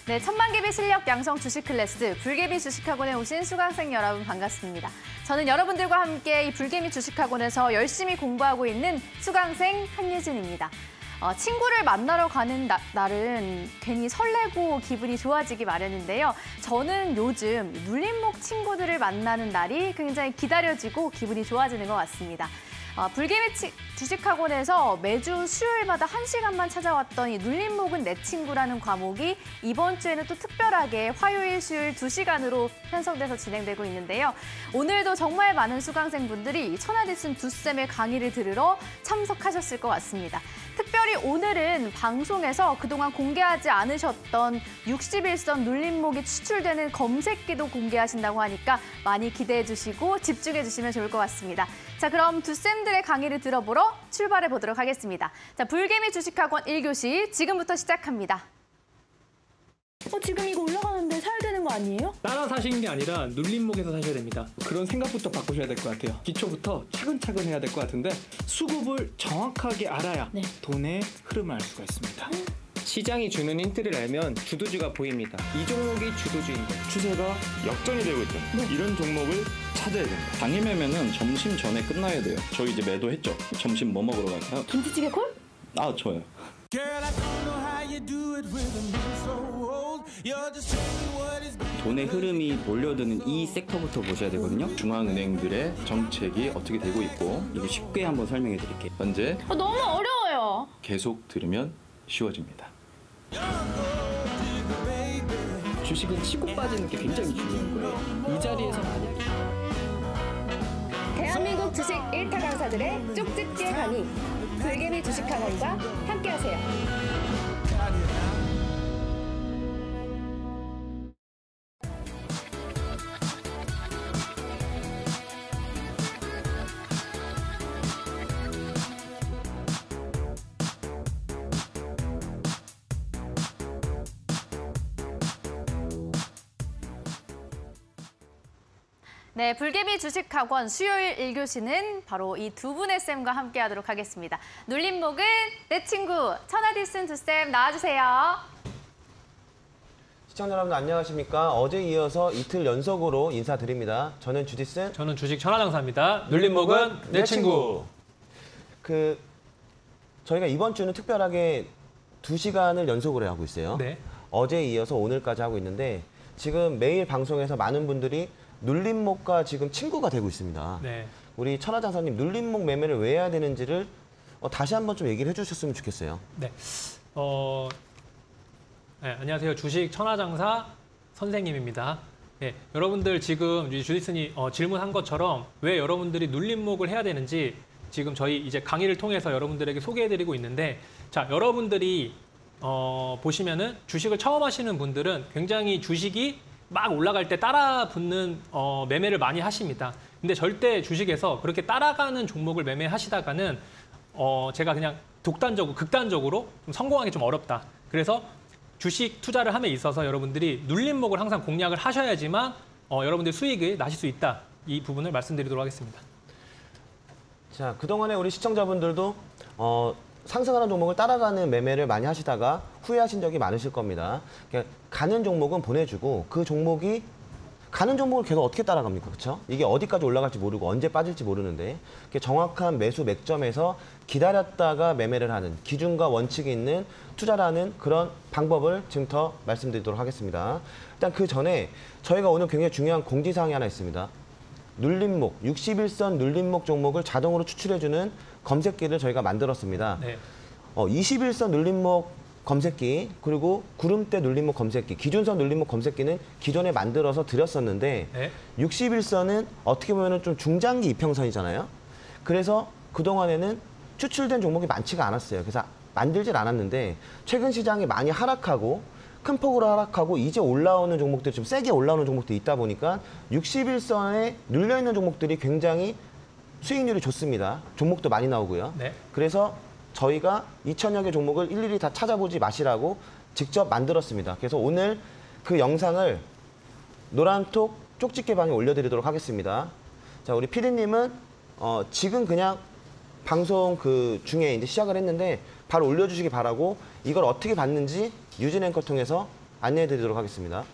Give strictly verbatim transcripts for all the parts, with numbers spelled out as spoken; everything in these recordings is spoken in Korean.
네, 천만개비 실력 양성 주식 클래스 불개미 주식학원에 오신 수강생 여러분 반갑습니다. 저는 여러분들과 함께 이 불개미 주식학원에서 열심히 공부하고 있는 수강생 한유진입니다. 어, 친구를 만나러 가는 나, 날은 괜히 설레고 기분이 좋아지기 마련인데요. 저는 요즘 눌림목 친구들을 만나는 날이 굉장히 기다려지고 기분이 좋아지는 것 같습니다. 어, 불개미 치, 주식학원에서 매주 수요일마다 한 시간만 찾아왔던 이 눌림목은 내 친구라는 과목이 이번 주에는 또 특별하게 화요일, 수요일 두 시간으로 편성돼서 진행되고 있는데요. 오늘도 정말 많은 수강생분들이 천하디슨 두 쌤의 강의를 들으러 참석하셨을 것 같습니다. 특별히 오늘은 방송에서 그동안 공개하지 않으셨던 육십일 선 눌림목이 추출되는 검색기도 공개하신다고 하니까 많이 기대해 주시고 집중해 주시면 좋을 것 같습니다. 자, 그럼 두 쌤들의 강의를 들어보러 출발해 보도록 하겠습니다. 자, 불개미 주식학원 일 교시 지금부터 시작합니다. 어, 지금 이거 올라가는데 사야 되는 거 아니에요? 따라 사시는 게 아니라 눌림목에서 사셔야 됩니다. 그런 생각부터 바꾸셔야 될 것 같아요. 기초부터 차근차근 해야 될 것 같은데 수급을 정확하게 알아야 네. 돈의 흐름을 알 수가 있습니다. 음. 시장이 주는 힌트를 알면 주도주가 보입니다. 이 종목이 주도주인 거예요. 추세가 역전이 되고 있다. 네. 이런 종목을 찾아야 됩니다. 당일 매매는 점심 전에 끝나야 돼요. 저희 이제 매도했죠. 점심 뭐 먹으러 갈까요? 김치찌개 콜? 아, 저요. 돈의 흐름이 몰려드는 이 섹터부터 보셔야 되거든요. 중앙은행들의 정책이 어떻게 되고 있고 이거 쉽게 한번 설명해 드릴게요. 현재 어, 너무 어려워요. 계속 들으면 쉬워집니다. 주식은 치고 빠지는 게 굉장히 중요한 거예요. 이 자리에서 만약에 대한민국 주식 일 타 강사들의 쪽집게 강의 불개미 주식학원과 함께하세요. 네, 불개미 주식학원 수요일 일 교시는 바로 이 두 분의 쌤과 함께하도록 하겠습니다. 눌림목은 내 친구 천하디슨 두 쌤 나와주세요. 시청자 여러분 안녕하십니까? 어제 이어서 이틀 연속으로 인사드립니다. 저는 주디슨. 저는 주식 천하장사입니다. 눌림목은 내, 내 친구. 친구. 그 저희가 이번 주는 특별하게 두 시간을 연속으로 하고 있어요. 네. 어제 이어서 오늘까지 하고 있는데 지금 매일 방송에서 많은 분들이 눌림목과 지금 친구가 되고 있습니다. 네. 우리 천하장사님 눌림목 매매를 왜 해야 되는지를 어, 다시 한번 좀 얘기를 해주셨으면 좋겠어요. 네. 어, 네, 안녕하세요. 주식 천하장사 선생님입니다. 네, 여러분들 지금 주디슨이 어, 질문한 것처럼 왜 여러분들이 눌림목을 해야 되는지 지금 저희 이제 강의를 통해서 여러분들에게 소개해드리고 있는데, 자, 여러분들이 어, 보시면은 주식을 처음 하시는 분들은 굉장히 주식이 막 올라갈 때 따라 붙는 어, 매매를 많이 하십니다. 근데 절대 주식에서 그렇게 따라가는 종목을 매매하시다가는 어, 제가 그냥 독단적으로, 극단적으로 좀 성공하기 좀 어렵다. 그래서 주식 투자를 함에 있어서 여러분들이 눌림목을 항상 공략을 하셔야지만 어, 여러분들 수익을 나실 수 있다. 이 부분을 말씀드리도록 하겠습니다. 자, 그동안에 우리 시청자분들도 어, 상승하는 종목을 따라가는 매매를 많이 하시다가 후회하신 적이 많으실 겁니다. 그러니까 가는 종목은 보내주고 그 종목이 가는 종목을 계속 어떻게 따라갑니까? 그렇죠? 이게 어디까지 올라갈지 모르고 언제 빠질지 모르는데 정확한 매수 맥점에서 기다렸다가 매매를 하는 기준과 원칙이 있는 투자라는 그런 방법을 지금 더 말씀드리도록 하겠습니다. 일단 그 전에 저희가 오늘 굉장히 중요한 공지사항이 하나 있습니다. 눌림목, 육십일 선 눌림목 종목을 자동으로 추출해주는 검색기를 저희가 만들었습니다. 네. 어, 이십일 선 눌림목 검색기, 그리고 구름대 눌림목 검색기, 기준선 눌림목 검색기는 기존에 만들어서 드렸었는데 네. 육십일 선은 어떻게 보면 좀 중장기 이평선이잖아요. 그래서 그동안에는 추출된 종목이 많지가 않았어요. 그래서 만들질 않았는데 최근 시장이 많이 하락하고 큰 폭으로 하락하고 이제 올라오는 종목들이 좀 세게 올라오는 종목들이 있다 보니까 육십일 선에 눌려있는 종목들이 굉장히 수익률이 좋습니다. 종목도 많이 나오고요. 네. 그래서 저희가 이천여 개 종목을 일일이 다 찾아보지 마시라고 직접 만들었습니다. 그래서 오늘 그 영상을 노란톡 쪽집게 방에 올려드리도록 하겠습니다. 자, 우리 피디님은 어, 지금 그냥 방송 그 중에 이제 시작을 했는데 바로 올려주시기 바라고 이걸 어떻게 봤는지 유진 앵커 통해서 안내해 드리도록 하겠습니다.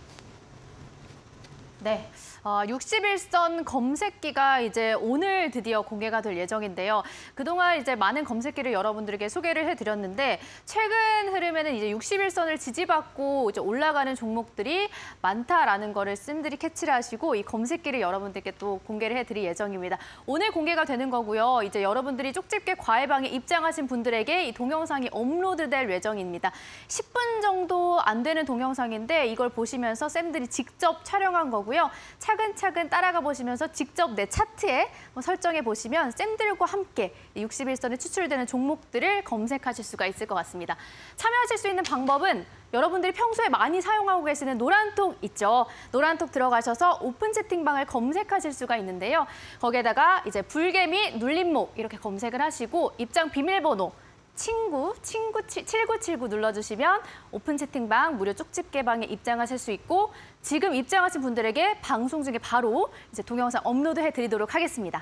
네. 어, 육십일 선 검색기가 이제 오늘 드디어 공개가 될 예정인데요. 그동안 이제 많은 검색기를 여러분들에게 소개를 해드렸는데 최근 흐름에는 이제 육십일 선을 지지받고 이제 올라가는 종목들이 많다라는 거를 쌤들이 캐치를 하시고 이 검색기를 여러분들께 또 공개를 해드릴 예정입니다. 오늘 공개가 되는 거고요. 이제 여러분들이 쪽집게 과외방에 입장하신 분들에게 이 동영상이 업로드될 예정입니다. 십 분 정도 안 되는 동영상인데 이걸 보시면서 쌤들이 직접 촬영한 거고요. 차근차근 따라가 보시면서 직접 내 차트에 설정해 보시면 쌤들과 함께 육십일 선에 추출되는 종목들을 검색하실 수가 있을 것 같습니다. 참여하실 수 있는 방법은 여러분들이 평소에 많이 사용하고 계시는 노란톡 있죠. 노란톡 들어가셔서 오픈 채팅방을 검색하실 수가 있는데요. 거기에다가 이제 불개미 눌림목 이렇게 검색을 하시고 입장 비밀번호 친구, 친구 칠구칠구 눌러주시면 오픈 채팅방 무료 쪽집게방에 입장하실 수 있고 지금 입장하신 분들에게 방송 중에 바로 이제 동영상 업로드 해드리도록 하겠습니다.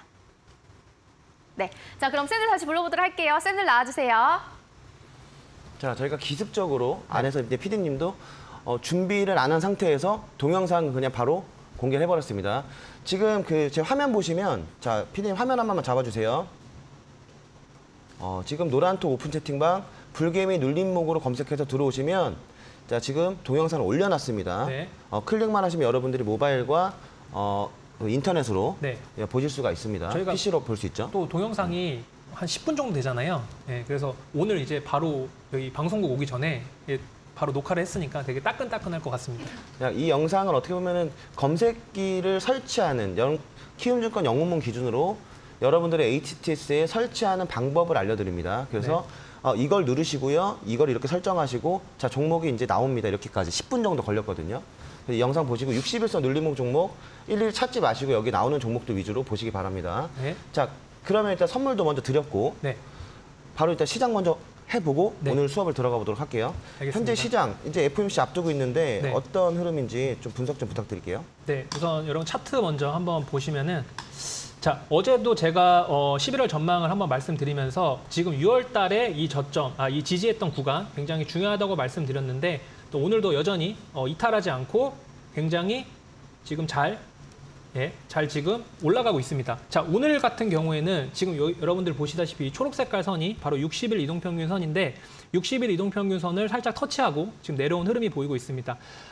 네, 자 그럼 쌤들 다시 불러보도록 할게요. 쌤들 나와주세요. 자, 저희가 기습적으로 안에서 이제 피디님도 어, 준비를 안 한 상태에서 동영상 그냥 바로 공개를 해버렸습니다. 지금 그 제 화면 보시면 자, 피디님 화면 한 번만 잡아주세요. 어, 지금 노란톡 오픈 채팅방 불개미 눌림목으로 검색해서 들어오시면 자 지금 동영상을 올려놨습니다. 네. 어, 클릭만 하시면 여러분들이 모바일과 어, 인터넷으로 네. 예, 보실 수가 있습니다. 저희가 피씨로 볼 수 있죠. 또 동영상이 한 십 분 정도 되잖아요. 네, 그래서 오늘 이제 바로 여기 방송국 오기 전에 예, 바로 녹화를 했으니까 되게 따끈따끈할 것 같습니다. 자, 이 영상은 어떻게 보면은 검색기를 설치하는 영, 키움증권 영문문 기준으로 여러분들의 에이치티에스에 설치하는 방법을 알려드립니다. 그래서 네. 어, 이걸 누르시고요. 이걸 이렇게 설정하시고 자 종목이 이제 나옵니다. 이렇게까지 십 분 정도 걸렸거든요. 이 영상 보시고 육십일 선 눌림목 종목 일일이 찾지 마시고 여기 나오는 종목들 위주로 보시기 바랍니다. 네. 자 그러면 일단 선물도 먼저 드렸고 네. 바로 일단 시장 먼저 해보고 네. 오늘 수업을 들어가 보도록 할게요. 알겠습니다. 현재 시장 이제 에프오엠씨 앞두고 있는데 네. 어떤 흐름인지 좀 분석 좀 부탁드릴게요. 네, 우선 여러분 차트 먼저 한번 보시면은 자 어제도 제가 어, 십일월 전망을 한번 말씀드리면서 지금 유월 달에 이 저점, 아, 이 지지했던 구간 굉장히 중요하다고 말씀드렸는데 또 오늘도 여전히 어, 이탈하지 않고 굉장히 지금 잘, 예, 잘 지금 올라가고 있습니다. 자 오늘 같은 경우에는 지금 요, 여러분들 보시다시피 초록 색깔 선이 바로 육십 일 이동평균 선인데 육십 일 이동평균 선을 살짝 터치하고 지금 내려온 흐름이 보이고 있습니다.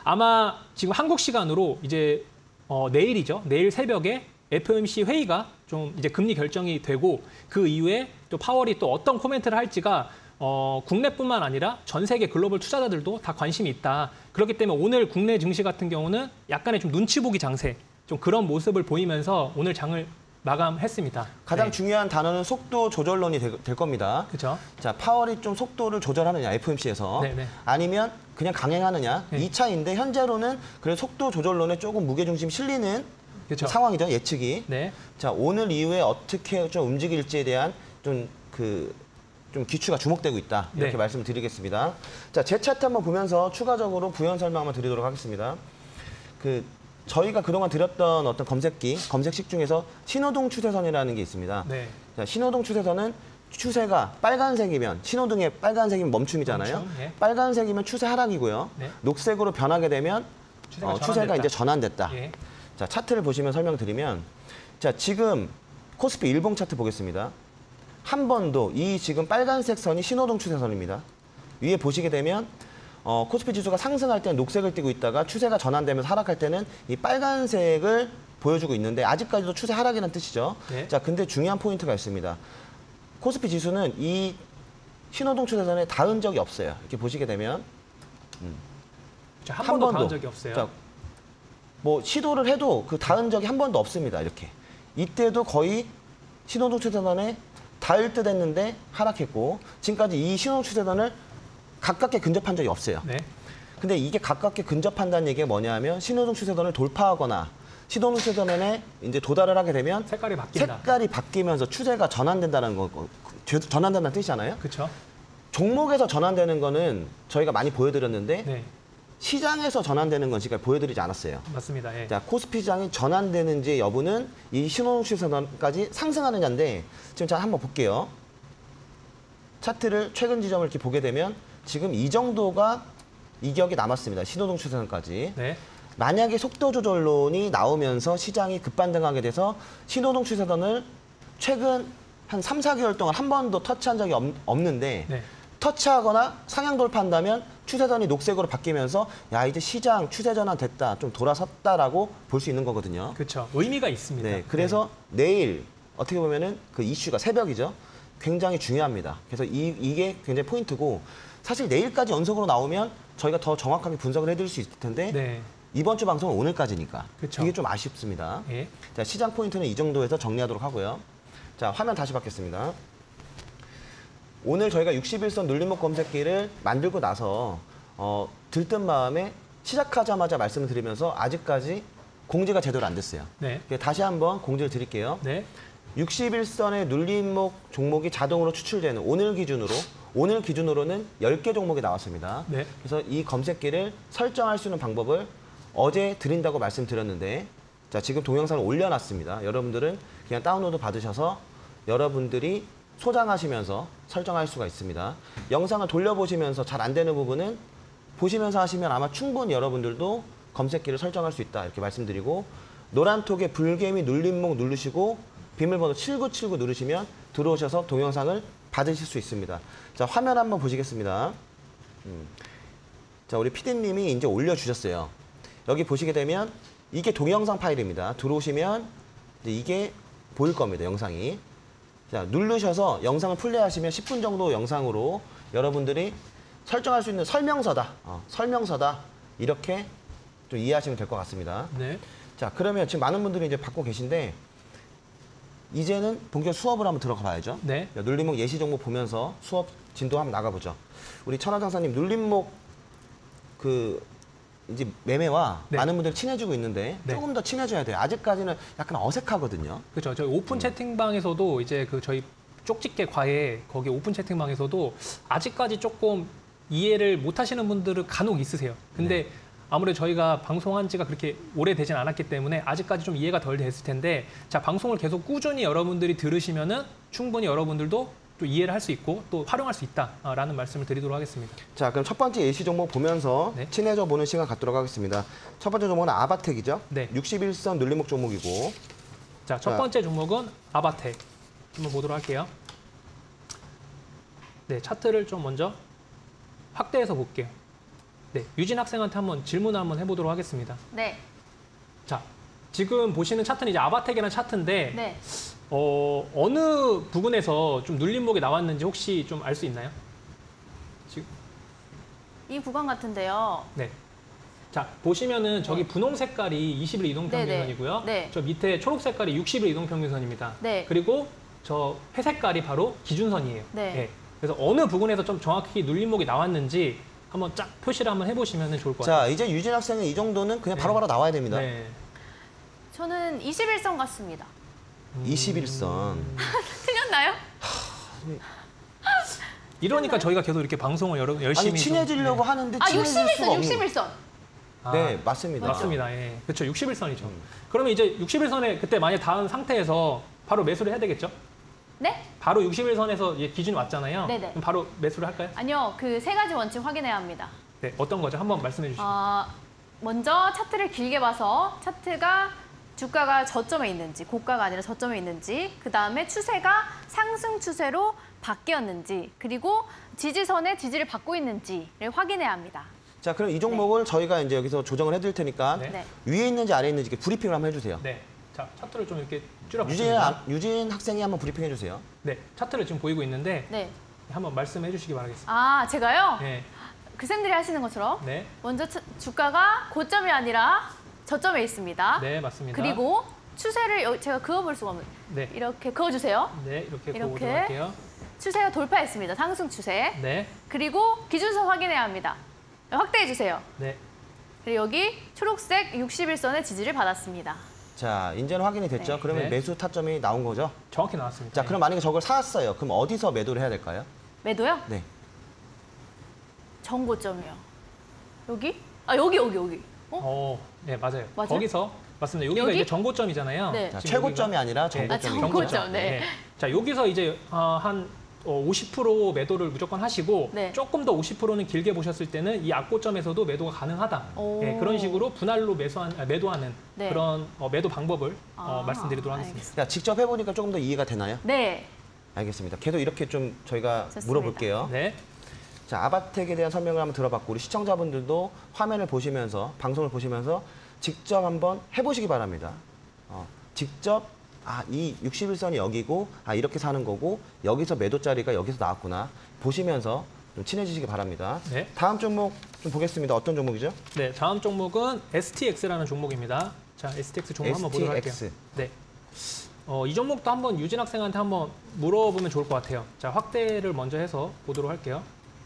아마 지금 한국 시간으로 이제 어, 내일이죠. 내일 새벽에 에프오엠씨 회의가 좀 이제 금리 결정이 되고 그 이후에 또 파월이 또 어떤 코멘트를 할지가 어, 국내뿐만 아니라 전 세계 글로벌 투자자들도 다 관심이 있다. 그렇기 때문에 오늘 국내 증시 같은 경우는 약간의 좀 눈치 보기 장세, 좀 그런 모습을 보이면서 오늘 장을 마감했습니다. 가장 네. 중요한 단어는 속도 조절론이 될, 될 겁니다. 그렇죠. 자, 파월이 좀 속도를 조절하느냐, 에프오엠씨에서. 네네. 아니면 그냥 강행하느냐, 네. 이 차이인데 현재로는 그래도 속도 조절론에 조금 무게중심 실리는 그렇죠. 상황이죠, 예측이. 네. 자, 오늘 이후에 어떻게 좀 움직일지에 대한 좀 그, 좀 기추가 주목되고 있다. 이렇게 네. 말씀을 드리겠습니다. 자, 제 차트 한번 보면서 추가적으로 부연 설명 한번 드리도록 하겠습니다. 그, 저희가 그동안 드렸던 어떤 검색기, 검색식 중에서 신호등 추세선이라는 게 있습니다. 네. 자, 신호등 추세선은 추세가 빨간색이면, 신호등의 빨간색이면 멈춤이잖아요. 멈춤, 예. 빨간색이면 추세 하락이고요. 네. 녹색으로 변하게 되면 추세가, 어, 추세가 전환됐다. 이제 전환됐다. 예. 자, 차트를 보시면 설명드리면, 자, 지금 코스피 일봉 차트 보겠습니다. 한 번도 이 지금 빨간색 선이 신호등 추세선입니다. 위에 보시게 되면 어, 코스피 지수가 상승할 때는 녹색을 띠고 있다가 추세가 전환되면서 하락할 때는 이 빨간색을 보여주고 있는데 아직까지도 추세 하락이라는 뜻이죠. 네. 자, 근데 중요한 포인트가 있습니다. 코스피 지수는 이 신호등 추세선에 닿은 적이 없어요. 이렇게 보시게 되면 자, 한, 한 번도 닿은 적이 없어요. 자, 뭐 시도를 해도 그 닿은 적이 한 번도 없습니다. 이렇게. 이때도 거의 신호등 추세선에 닿을 듯 했는데 하락했고 지금까지 이 신호등 추세선을 가깝게 근접한 적이 없어요. 네. 근데 이게 가깝게 근접한다는 얘기가 뭐냐면 신호등 추세선을 돌파하거나 신호등 추세선에 이제 도달을 하게 되면 색깔이 바뀐다. 색깔이 바뀌면서 추세가 전환된다는 거, 전환된다는 뜻이잖아요. 그렇죠. 종목에서 전환되는 거는 저희가 많이 보여드렸는데 네. 시장에서 전환되는 건 지금 보여드리지 않았어요. 맞습니다. 예. 자, 코스피 시장이 전환되는지 여부는 이 신호등 추세선까지 상승하느냐인데 지금 자 한번 볼게요. 차트를 최근 지점을 이렇게 보게 되면 지금 이 정도가 이격이 남았습니다. 신호등 추세선까지. 네. 만약에 속도 조절론이 나오면서 시장이 급반등하게 돼서 신호등 추세선을 최근 한 삼, 사 개월 동안 한 번도 터치한 적이 없, 없는데 네. 터치하거나 상향 돌파한다면 추세선이 녹색으로 바뀌면서 야 이제 시장 추세 전환 됐다, 좀 돌아섰다라고 볼 수 있는 거거든요. 그렇죠. 의미가 있습니다. 네, 그래서 내일 어떻게 보면은 그 이슈가 새벽이죠. 굉장히 중요합니다. 그래서 이, 이게 굉장히 포인트고 사실 내일까지 연속으로 나오면 저희가 더 정확하게 분석을 해드릴 수 있을 텐데 네. 이번 주 방송은 오늘까지니까 그쵸. 이게 좀 아쉽습니다. 예. 자, 시장 포인트는 이 정도에서 정리하도록 하고요. 자, 화면 다시 받겠습니다. 오늘 저희가 육십 일선 눌림목 검색기를 만들고 나서 어, 들뜬 마음에 시작하자마자 말씀을 드리면서 아직까지 공지가 제대로 안 됐어요. 네. 다시 한번 공지를 드릴게요. 네. 육십 일선의 눌림목 종목이 자동으로 추출되는 오늘 기준으로 오늘 기준으로는 열 개 종목이 나왔습니다. 네. 그래서 이 검색기를 설정할 수 있는 방법을 어제 드린다고 말씀드렸는데 자, 지금 동영상을 올려놨습니다. 여러분들은 그냥 다운로드 받으셔서 여러분들이 소장하시면서 설정할 수가 있습니다. 영상을 돌려보시면서 잘 안 되는 부분은 보시면서 하시면 아마 충분히 여러분들도 검색기를 설정할 수 있다 이렇게 말씀드리고 노란톡에 불개미 눌림목 누르시고 비밀번호 칠구칠구 누르시면 들어오셔서 동영상을 받으실 수 있습니다. 자, 화면 한번 보시겠습니다. 음. 자, 우리 피디님이 이제 올려주셨어요. 여기 보시게 되면 이게 동영상 파일입니다. 들어오시면 이제 이게 보일 겁니다. 영상이. 자, 누르셔서 영상을 플레이하시면 십 분 정도 영상으로 여러분들이 설정할 수 있는 설명서다. 어, 설명서다. 이렇게 좀 이해하시면 될 것 같습니다. 네. 자, 그러면 지금 많은 분들이 이제 받고 계신데 이제는 본격 수업을 한번 들어가 봐야죠. 네. 자, 눌림목 예시 종목 보면서 수업 진도 한번 나가보죠. 우리 천하장사님 눌림목 그 이제 매매와 네. 많은 분들 친해지고 있는데 네. 조금 더 친해져야 돼요. 아직까지는 약간 어색하거든요. 그렇죠. 저희 오픈 채팅방에서도 이제 그 저희 쪽집게 과외 거기 오픈 채팅방에서도 아직까지 조금 이해를 못 하시는 분들은 간혹 있으세요. 근데 네. 아무래도 저희가 방송한 지가 그렇게 오래되진 않았기 때문에 아직까지 좀 이해가 덜 됐을 텐데 자, 방송을 계속 꾸준히 여러분들이 들으시면은 충분히 여러분들도 또 이해를 할 수 있고 또 활용할 수 있다라는 말씀을 드리도록 하겠습니다. 자, 그럼 첫 번째 예시 종목 보면서 네. 친해져 보는 시간 갖도록 하겠습니다. 첫 번째 종목은 아바텍이죠. 네. 육십 일선 눌림목 종목이고. 자, 첫 자. 번째 종목은 아바텍. 한번 보도록 할게요. 네, 차트를 좀 먼저 확대해서 볼게요. 네, 유진 학생한테 한번 질문을 한번 해보도록 하겠습니다. 네. 자, 지금 보시는 차트는 이제 아바텍이라는 차트인데 네. 어, 어느 부분에서 좀 눌림목이 나왔는지 혹시 좀 알 수 있나요? 지금 이 구간 같은데요. 네. 자, 보시면은 저기 분홍 색깔이 이십 일 이동평균선이고요. 네. 저 밑에 초록 색깔이 육십 일 이동평균선입니다. 네. 그리고 저 회색깔이 바로 기준선이에요. 네. 그래서 어느 부분에서 좀 정확히 눌림목이 나왔는지 한번 쫙 표시를 한번 해보시면 좋을 것 같아요. 자, 이제 유진 학생은 이 정도는 그냥 네. 바로바로 나와야 됩니다. 네. 저는 이십일 선 같습니다. 이십 일선. 틀렸나요? 이러니까 저희가 계속 이렇게 방송을 여러, 열심히 아니, 친해지려고 좀, 하는데 아, 친해질 수가 육십일 선, 없는. 육십일 선. 아, 네, 맞습니다. 맞습니다. 예. 그렇죠. 육십 일선이죠. 그러면 이제 육십 일선에 그때 만약 닿은 상태에서 바로 매수를 해야 되겠죠? 네? 바로 육십 일선에서 기준이 왔잖아요. 네네. 그럼 바로 매수를 할까요? 아니요, 그 세 가지 원칙 확인해야 합니다. 네, 어떤 거죠? 한번 말씀해 주시죠. 어, 먼저 차트를 길게 봐서 차트가 주가가 저점에 있는지, 고가가 아니라 저점에 있는지, 그 다음에 추세가 상승 추세로 바뀌었는지, 그리고 지지선에 지지를 받고 있는지를 확인해야 합니다. 자, 그럼 이 종목을 저희가 이제 여기서 조정을 해드릴 테니까 네. 네. 위에 있는지 아래에 있는지 이렇게 브리핑을 한번 해주세요. 네. 자, 차트를 좀 이렇게 유진, 줄여봤습니다. 아- 유진 학생이 한번 브리핑 해주세요. 네, 차트를 지금 보이고 있는데 네. 한번 말씀해 주시기 바라겠습니다. 아, 제가요? 네, 그 쌤들이 하시는 것처럼 네, 먼저 차- 주가가 고점이 아니라 저점에 있습니다. 네, 맞습니다. 그리고 추세를 여- 제가 그어볼 수가 없는 네, 이렇게 그어주세요. 네, 이렇게 이렇게. 보도록 할게요. 추세가 돌파했습니다. 상승 추세. 네, 그리고 기준선 확인해야 합니다. 확대해 주세요. 네, 그리고 여기 초록색 육십일 선의 지지를 받았습니다. 자, 이제는 확인이 됐죠? 네. 그러면 네. 매수 타점이 나온 거죠? 정확히 나왔습니다. 자, 그럼 만약에 저걸 사왔어요. 그럼 어디서 매도를 해야 될까요? 매도요? 네. 정고점이요. 여기? 아, 여기, 여기, 여기. 어? 어, 네, 맞아요. 맞아요? 거기서 맞습니다. 여기가 여기? 이제 정고점이잖아요. 네. 자, 지금 최고점이 여기가- 아니라 네, 정고점이 아, 정고점, 네. 자, 여기서 이제 어, 한 어, 오십 퍼센트 매도를 무조건 하시고 네. 조금 더 오십 퍼센트는 길게 보셨을 때는 이 악고점에서도 매도가 가능하다. 네, 그런 식으로 분할로 매수한, 아, 매도하는 네. 그런 어, 매도 방법을 아, 어, 말씀드리도록 하겠습니다. 알겠습니다. 자, 직접 해보니까 조금 더 이해가 되나요? 네. 알겠습니다. 계속 이렇게 좀 저희가 좋습니다. 물어볼게요. 네. 자, 아바텍에 대한 설명을 한번 들어봤고 우리 시청자분들도 화면을 보시면서 방송을 보시면서 직접 한번 해보시기 바랍니다. 어, 직접 아, 이 육십일 선이 여기고 아 이렇게 사는 거고 여기서 매도 자리가 여기서 나왔구나 보시면서 좀 친해지시기 바랍니다. 네. 다음 종목 좀 보겠습니다. 어떤 종목이죠? 네, 다음 종목은 에스티엑스라는 종목입니다. 자, 에스티엑스 종목 한번 보도록 할게요. 에스티엑스. 네. 어, 이 종목도 한번 유진 학생한테 한번 물어보면 좋을 것 같아요. 자, 확대를 먼저 해서 보도록 할게요.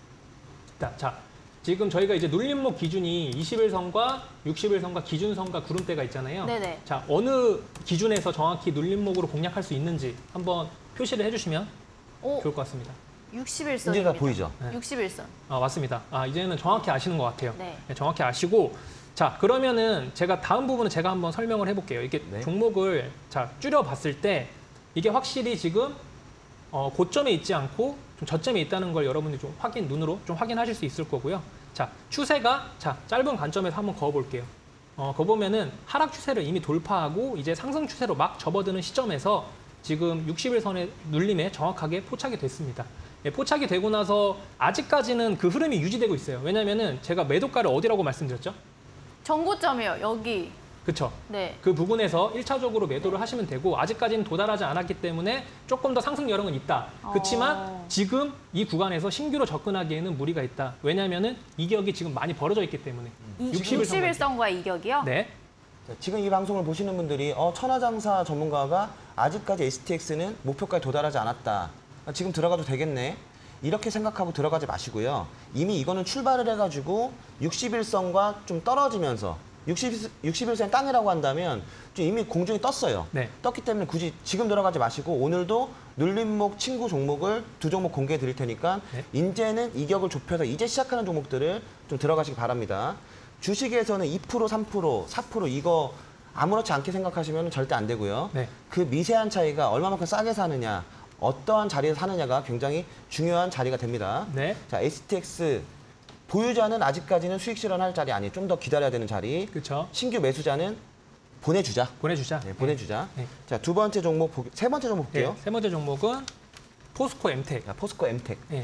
자, 자, 지금 저희가 이제 눌림목 기준이 이십일 선과 육십일 선과 기준선과 구름대가 있잖아요. 네네. 자, 어느 기준에서 정확히 눌림목으로 공략할 수 있는지 한번 표시를 해주시면 오, 좋을 것 같습니다. 육십일 선. 이제 다 보이죠? 네. 육십일 선. 아, 맞습니다. 아, 이제는 정확히 아시는 것 같아요. 네. 네, 정확히 아시고, 자, 그러면은 제가 다음 부분은 제가 한번 설명을 해볼게요. 이게 네. 종목을 자 줄여봤을 때 이게 확실히 지금 어, 고점에 있지 않고 좀 저점에 있다는 걸 여러분들이 좀 확인 눈으로 좀 확인하실 수 있을 거고요. 자, 추세가 자 짧은 관점에서 한번 그어볼게요. 어, 그어보면은 하락 추세를 이미 돌파하고 이제 상승 추세로 막 접어드는 시점에서 지금 육십일 선의 눌림에 정확하게 포착이 됐습니다. 예, 포착이 되고 나서 아직까지는 그 흐름이 유지되고 있어요. 왜냐면은 제가 매도가를 어디라고 말씀드렸죠? 전고점이요. 여기. 그렇죠. 네. 그 부분에서 일차적으로 매도를 하시면 되고 아직까지는 도달하지 않았기 때문에 조금 더 상승 여력은 있다. 그렇지만 어. 지금 이 구간에서 신규로 접근하기에는 무리가 있다. 왜냐하면 이격이 지금 많이 벌어져 있기 때문에. 육십일 선 육십일 선과 이격이요? 네. 자, 지금 이 방송을 보시는 분들이 어, 천하장사 전문가가 아직까지 에스티엑스는 목표까지 도달하지 않았다. 아, 지금 들어가도 되겠네. 이렇게 생각하고 들어가지 마시고요. 이미 이거는 출발을 해가지고 육십일 선과 좀 떨어지면서 육십일 선 땅이라고 한다면 좀 이미 공중에 떴어요. 네. 떴기 때문에 굳이 지금 들어가지 마시고 오늘도 눌림목 친구 종목을 두 종목 공개해 드릴 테니까 네. 이제는 이격을 좁혀서 이제 시작하는 종목들을 좀 들어가시기 바랍니다. 주식에서는 이 퍼센트, 삼 퍼센트, 사 퍼센트 이거 아무렇지 않게 생각하시면 절대 안 되고요. 네. 그 미세한 차이가 얼마만큼 싸게 사느냐, 어떠한 자리에서 사느냐가 굉장히 중요한 자리가 됩니다. 네. 자, 에스티엑스 보유자는 아직까지는 수익 실현할 자리 아니에요. 좀 더 기다려야 되는 자리. 그렇죠. 신규 매수자는 보내주자. 보내주자. 네, 보내주자. 네. 자, 두 번째 종목, 보, 세 번째 종목 네. 볼게요. 세 번째 종목은 포스코 엠텍. 자, 포스코 엠텍. 네.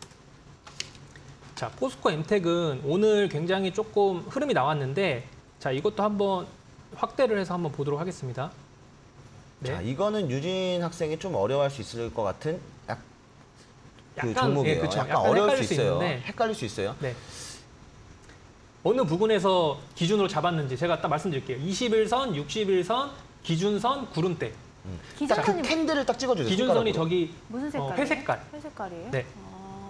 자, 포스코 엠텍은 오늘 굉장히 조금 흐름이 나왔는데 자, 이것도 한번 확대를 해서 한번 보도록 하겠습니다. 네. 자, 이거는 유진 학생이 좀 어려워할 수 있을 것 같은 약, 그 약간, 종목이에요. 예, 그쵸. 약간, 약간 어려울 헷갈릴 수 수 있어요. 있는데. 헷갈릴 수 있어요. 네. 어느 부분에서 기준으로 잡았는지 제가 딱 말씀드릴게요. 이십일 선, 육십일 선, 기준선, 구름대. 딱 그 기준선이 캔들을 딱 찍어주세요. 기준선이 손가락으로. 저기 무슨 어, 색깔이에요? 회색깔. 회색깔이에요? 네. 아,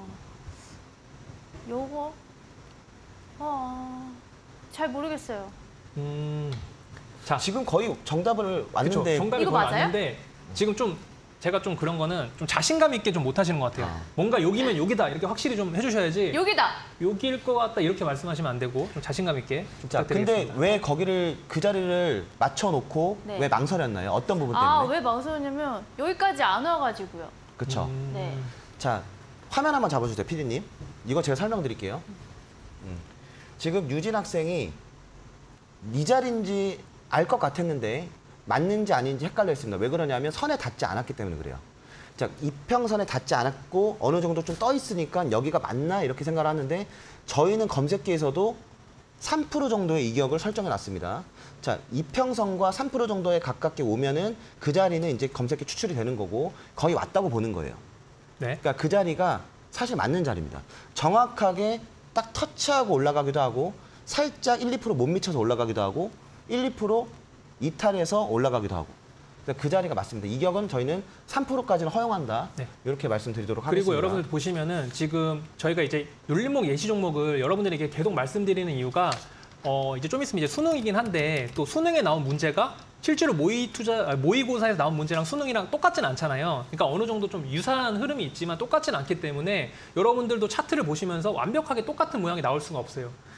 요거? 아, 잘 모르겠어요. 음, 자, 지금 거의 정답을 그쵸. 왔는데 정답이 이거 거의 맞아요? 왔는데 지금 좀 제가 좀 그런 거는 좀 자신감 있게 좀 못 하시는 것 같아요. 아. 뭔가 여기면 여기다 이렇게 확실히 좀 해주셔야지 여기다! 여기일 것 같다 이렇게 말씀하시면 안 되고 좀 자신감 있게 좀 자, 근데 부탁드리겠습니다. 왜 거기를 그 자리를 맞춰놓고 네. 왜 망설였나요? 어떤 부분 때문에? 아, 왜 망설였냐면 여기까지 안 와가지고요. 그렇죠. 음, 네. 자, 화면 한번 잡아주세요, 피디님. 이거 제가 설명드릴게요. 음. 지금 유진 학생이 이 자리인지 알 것 같았는데 맞는지 아닌지 헷갈려 있습니다. 왜 그러냐면 선에 닿지 않았기 때문에 그래요. 자, 이평선에 닿지 않았고 어느 정도 좀 떠 있으니까 여기가 맞나 이렇게 생각을 하는데 저희는 검색기에서도 삼 퍼센트 정도의 이격을 설정해 놨습니다. 자, 이평선과 삼 퍼센트 정도에 가깝게 오면은 그 자리는 이제 검색기 추출이 되는 거고 거의 왔다고 보는 거예요. 네. 그러니까 그 자리가 사실 맞는 자리입니다. 정확하게 딱 터치하고 올라가기도 하고 살짝 일, 이 퍼센트 못 미쳐서 올라가기도 하고 일, 이 퍼센트 이탈해서 올라가기도 하고 그러니까 그 자리가 맞습니다. 이격은 저희는 삼 퍼센트까지는 허용한다. 네. 이렇게 말씀드리도록 하겠습니다. 그리고 여러분들 보시면은 지금 저희가 이제 눌림목 예시 종목을 여러분들에게 계속 말씀드리는 이유가 어 이제 좀 있으면 이제 수능이긴 한데 또 수능에 나온 문제가 실제로 모의 투자 아, 모의고사에서 나온 문제랑 수능이랑 똑같지는 않잖아요. 그러니까 어느 정도 좀 유사한 흐름이 있지만 똑같지는 않기 때문에 여러분들도 차트를 보시면서 완벽하게 똑같은 모양이 나올 수가 없어요.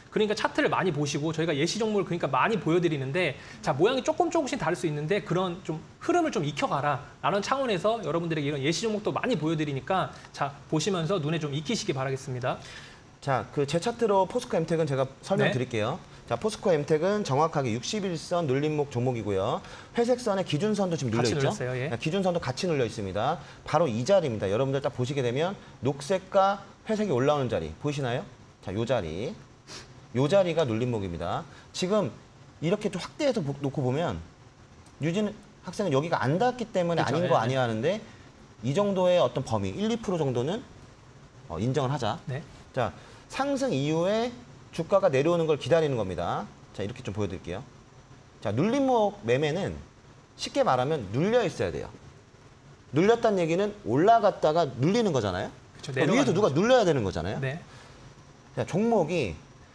그러니까 차트를 많이 보시고 저희가 예시 종목을 그러니까 많이 보여드리는데 자 모양이 조금 조금씩 다를 수 있는데 그런 좀 흐름을 좀 익혀가라라는 차원에서 여러분들에게 이런 예시 종목도 많이 보여드리니까 자 보시면서 눈에 좀 익히시기 바라겠습니다. 자, 그 제 차트로 포스코 엠텍은 제가 설명드릴게요. 네. 자, 포스코 엠텍은 정확하게 육십일 선 눌림목 종목이고요. 회색 선의 기준선도 지금 눌려 같이 있죠. 눌렸어요, 예. 기준선도 같이 눌려 있습니다. 바로 이 자리입니다. 여러분들 딱 보시게 되면 녹색과 회색이 올라오는 자리 보이시나요? 자, 요 자리. 요 자리가 눌림목입니다. 지금 이렇게 좀 확대해서 놓고 보면 유진 학생은 여기가 안 닿았기 때문에 그렇죠, 아닌 예, 거 아니야 하는데 이 정도의 어떤 범위, 일, 이 퍼센트 정도는 어, 인정을 하자. 네. 자, 상승 이후에 주가가 내려오는 걸 기다리는 겁니다. 자, 이렇게 좀 보여드릴게요. 자, 눌림목 매매는 쉽게 말하면 눌려 있어야 돼요. 눌렸다는 얘기는 올라갔다가 눌리는 거잖아요. 그렇죠, 그러니까 위에서 누가 거죠. 눌러야 되는 거잖아요. 네. 자, 종목이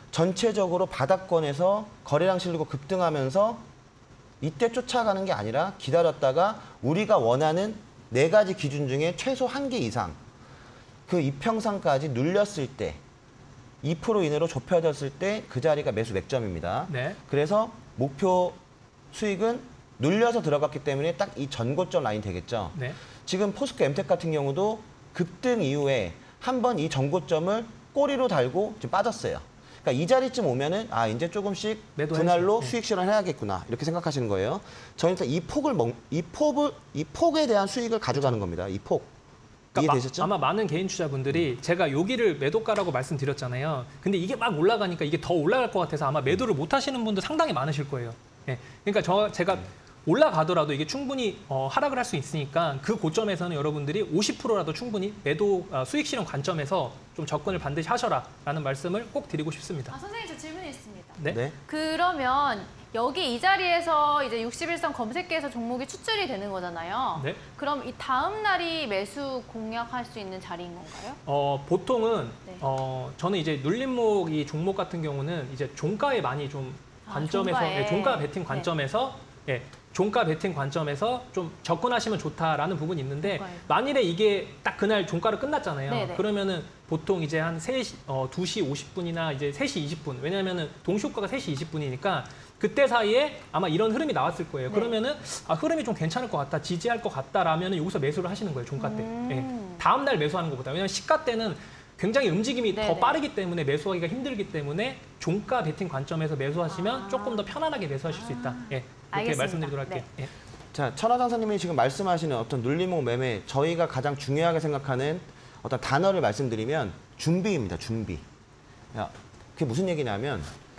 전체적으로 바닥권에서 거래량 실리고 급등하면서 이때 쫓아가는 게 아니라 기다렸다가 우리가 원하는 네 가지 기준 중에 최소 한 개 이상 그 이평선까지 눌렸을 때 이 퍼센트 이내로 좁혀졌을 때 그 자리가 매수 맥점입니다. 네. 그래서 목표 수익은 눌려서 들어갔기 때문에 딱 이 전고점 라인 되겠죠. 네. 지금 포스코 엠텍 같은 경우도 급등 이후에 한 번 이 전고점을 꼬리로 달고 지금 빠졌어요. 그러니까 이 자리쯤 오면은 아 이제 조금씩 분할로 네. 수익 실현해야겠구나 이렇게 생각하시는 거예요. 저희는 이 폭을 먹, 이 폭을 이 폭에 대한 수익을 가져가는 겁니다. 이 폭. 그러니까 이해되셨죠? 마, 아마 많은 개인 투자분들이 제가 여기를 매도가라고 말씀드렸잖아요. 근데 이게 막 올라가니까 이게 더 올라갈 것 같아서 아마 매도를 못 하시는 분도 상당히 많으실 거예요. 예. 그러니까 저 제가 올라가더라도 이게 충분히 어, 하락을 할 수 있으니까 그 고점에서는 여러분들이 오십 퍼센트라도 충분히 매도 어, 수익 실현 관점에서 좀 접근을 반드시 하셔라라는 말씀을 꼭 드리고 싶습니다. 아, 선생님 저 질문이 있습니다. 네. 네. 그러면 여기 이 자리에서 이제 육십일 선 검색기에서 종목이 추출이 되는 거잖아요. 네. 그럼 이 다음 날이 매수 공략할 수 있는 자리인 건가요? 어, 보통은 네. 어, 저는 이제 눌림목 이 종목 같은 경우는 이제 종가에 많이 좀 아, 관점에서 종가에. 예, 종가 베팅 관점에서 예, 종가 베팅 관점에서 좀 접근하시면 좋다라는 부분이 있는데 종가에. 만일에 이게 딱 그날 종가를 끝났잖아요. 네네. 그러면은 보통 이제 한 세 시, 어, 두 시 오십 분이나 이제 세 시 이십 분 왜냐하면은 동시효과가 세 시 이십 분이니까 그때 사이에 아마 이런 흐름이 나왔을 거예요. 네. 그러면은 아, 흐름이 좀 괜찮을 것 같다, 지지할 것 같다라면은 여기서 매수를 하시는 거예요, 종가 때. 음. 예. 다음 날 매수하는 것보다. 왜냐하면 시가 때는 굉장히 움직임이 네네. 더 빠르기 때문에 매수하기가 힘들기 때문에 종가 베팅 관점에서 매수하시면 아. 조금 더 편안하게 매수하실 수 있다. 예. 이렇게 알겠습니다. 말씀드리도록 할게요. 예. 자, 천하장사님이 지금 말씀하시는 어떤 눌림목 매매 저희가 가장 중요하게 생각하는 어떤 단어를 말씀드리면 준비입니다. 준비. 야, 그게 무슨 얘기냐면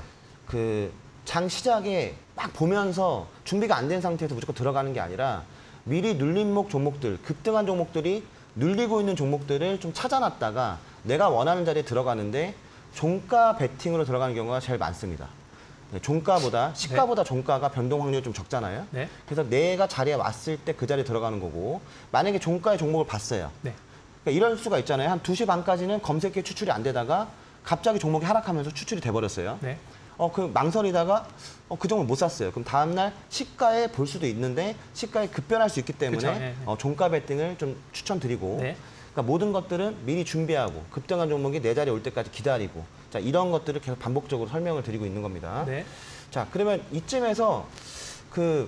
그 장 시작에 막 보면서 준비가 안 된 상태에서 무조건 들어가는 게 아니라 미리 눌림목 종목들, 급등한 종목들이 눌리고 있는 종목들을 좀 찾아놨다가 내가 원하는 자리에 들어가는데 종가 베팅으로 들어가는 경우가 제일 많습니다. 네, 종가보다 시가보다 종가가 변동 확률이 좀 적잖아요. 네. 그래서 내가 자리에 왔을 때 그 자리에 들어가는 거고 만약에 종가의 종목을 봤어요. 네. 그러니까 이럴 수가 있잖아요. 한 두 시 반까지는 검색기에 추출이 안 되다가 갑자기 종목이 하락하면서 추출이 돼버렸어요. 네. 어, 그 망설이다가 어, 그 종목을 못 샀어요. 그럼 다음날 시가에 볼 수도 있는데 시가에 급변할 수 있기 때문에 그쵸, 네, 네. 어, 종가 베팅을 좀 추천드리고 네. 그러니까 모든 것들은 미리 준비하고 급등한 종목이 내 자리에 올 때까지 기다리고 자 이런 것들을 계속 반복적으로 설명을 드리고 있는 겁니다. 네. 자 그러면 이쯤에서 그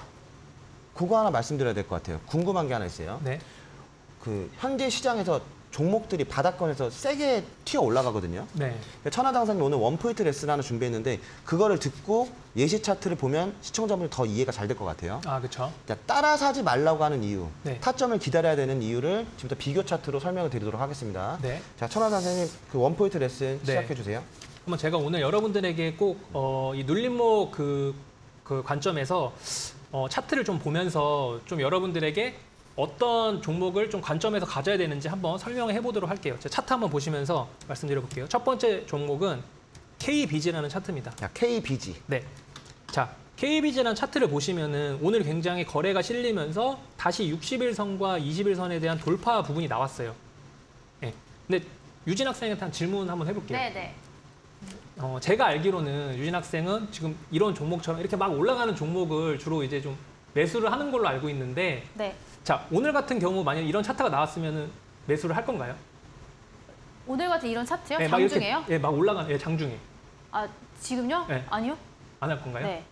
그거 하나 말씀드려야 될 것 같아요. 궁금한 게 하나 있어요. 네. 그 현재 시장에서 종목들이 바닥권에서 세게 튀어 올라가거든요. 네. 천하장사님 오늘 원포인트 레슨 하나 준비했는데 그거를 듣고 예시 차트를 보면 시청자분들 더 이해가 잘 될 것 같아요. 아, 그렇죠. 자, 따라 사지 말라고 하는 이유, 네. 타점을 기다려야 되는 이유를 지금부터 비교 차트로 설명을 드리도록 하겠습니다. 네. 자, 천하장사님 그 원포인트 레슨 네. 시작해 주세요. 한번 제가 오늘 여러분들에게 꼭 어, 이 눌림목 그, 그 관점에서 어, 차트를 좀 보면서 좀 여러분들에게 어떤 종목을 좀 관점에서 가져야 되는지 한번 설명을 해보도록 할게요. 제 차트 한번 보시면서 말씀드려 볼게요. 첫 번째 종목은 케이비지라는 차트입니다. 자, 케이비지. 네. 자, 케이비지라는 차트를 보시면은 오늘 굉장히 거래가 실리면서 다시 육십일 선과 이십일 선에 대한 돌파 부분이 나왔어요. 네. 근데 유진 학생한테 한 질문 한번 해볼게요. 네네. 어, 제가 알기로는 유진 학생은 지금 이런 종목처럼 이렇게 막 올라가는 종목을 주로 이제 좀 매수를 하는 걸로 알고 있는데 네. 자, 오늘 같은 경우 만약 이런 차트가 나왔으면 매수를 할 건가요? 오늘 같은 이런 차트요? 네, 막 이렇게, 장중에요? 예, 막 올라가는, 예, 장중에. 아, 지금요? 네. 아니요. 안 할 건가요? 네.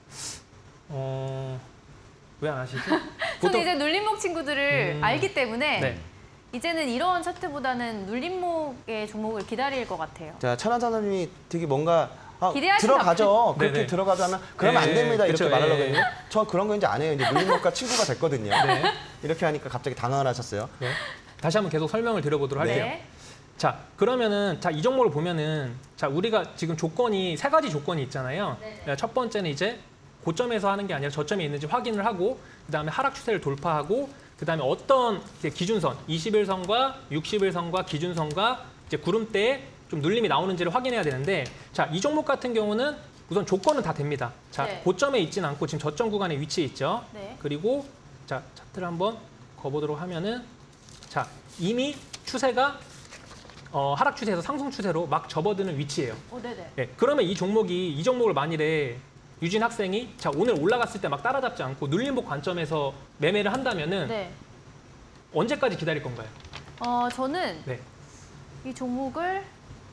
어, 왜 안 하시죠? 저는 이제 눌림목 친구들을 음... 알기 때문에 네. 이제는 이런 차트보다는 눌림목의 종목을 기다릴 것 같아요. 자, 천하장사님이 되게 뭔가 아, 기대하시는 들어가죠. 그렇게 네네. 들어가자 하면 그러면 네, 안 됩니다. 이렇게 그쵸, 말하려고 예. 했는데 저 그런 거 이제 안 해요. 이제 눌림목과 친구가 됐거든요. 네. 이렇게 하니까 갑자기 당황을 하셨어요. 네. 다시 한번 계속 설명을 드려보도록 할게요. 네. 자, 그러면은 자, 이 종목을 보면은 자, 우리가 지금 조건이 세 가지 조건이 있잖아요. 네네. 첫 번째는 이제 고점에서 하는 게 아니라 저점이 있는지 확인을 하고 그다음에 하락 추세를 돌파하고 그다음에 어떤 이제 기준선, 이십 일선과 육십 일선과 기준선과 이제 구름대에 좀 눌림이 나오는지를 확인해야 되는데 자, 이 종목 같은 경우는 우선 조건은 다 됩니다. 자, 네. 고점에 있진 않고 지금 저점 구간에 위치해 있죠. 네. 그리고 자, 차트를 한번 거보도록 하면은 자, 이미 추세가 어, 하락 추세에서 상승 추세로 막 접어드는 위치예요. 오, 네네. 예, 그러면 이 종목이 이 종목을 만일에 유진 학생이 자, 오늘 올라갔을 때 막 따라잡지 않고 눌림목 관점에서 매매를 한다면은 네. 언제까지 기다릴 건가요? 어, 저는 네. 이 종목을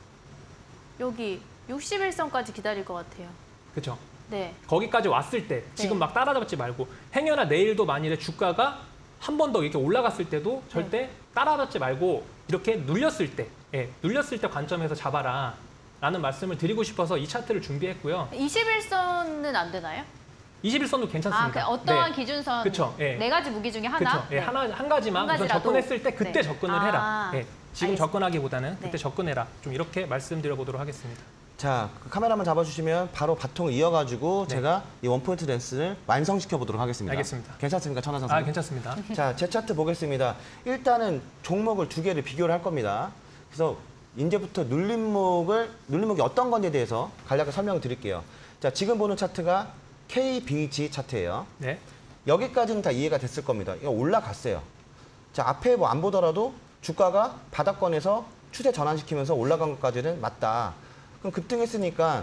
여기 육십 일선까지 기다릴 것 같아요. 그렇죠. 네. 거기까지 왔을 때 지금 네. 막 따라잡지 말고 행여나 내일도 만일에 주가가 한 번 더 이렇게 올라갔을 때도 절대 네. 따라잡지 말고 이렇게 눌렸을 때, 예, 눌렸을 때 관점에서 잡아라 라는 말씀을 드리고 싶어서 이 차트를 준비했고요. 이십 일선은 안 되나요? 이십일 선도 괜찮습니다. 아, 그 어떠한 네. 기준선 그쵸, 예. 네 가지 무기 중에 하나? 그렇죠. 예, 네. 하나 한 가지만 한 우선 가지라도? 접근했을 때 그때 네. 접근을 아, 해라. 예, 지금 알겠습니다. 접근하기보다는 그때 네. 접근해라. 좀 이렇게 말씀드려보도록 하겠습니다. 자, 그 카메라 한번 잡아주시면 바로 바통 이어가지고 네. 제가 이 원포인트 댄스를 완성시켜 보도록 하겠습니다. 알겠습니다. 괜찮습니까, 천하장사? 아, 괜찮습니다. 자, 제 차트 보겠습니다. 일단은 종목을 두 개를 비교를 할 겁니다. 그래서 이제부터 눌림목을 눌림목이 어떤 건지에 대해서 간략하게 설명을 드릴게요. 자, 지금 보는 차트가 케이비지 차트예요. 네. 여기까지는 다 이해가 됐을 겁니다. 이거 올라갔어요. 자, 앞에 뭐 안 보더라도 주가가 바닥권에서 추세 전환시키면서 올라간 것까지는 맞다. 그럼 급등했으니까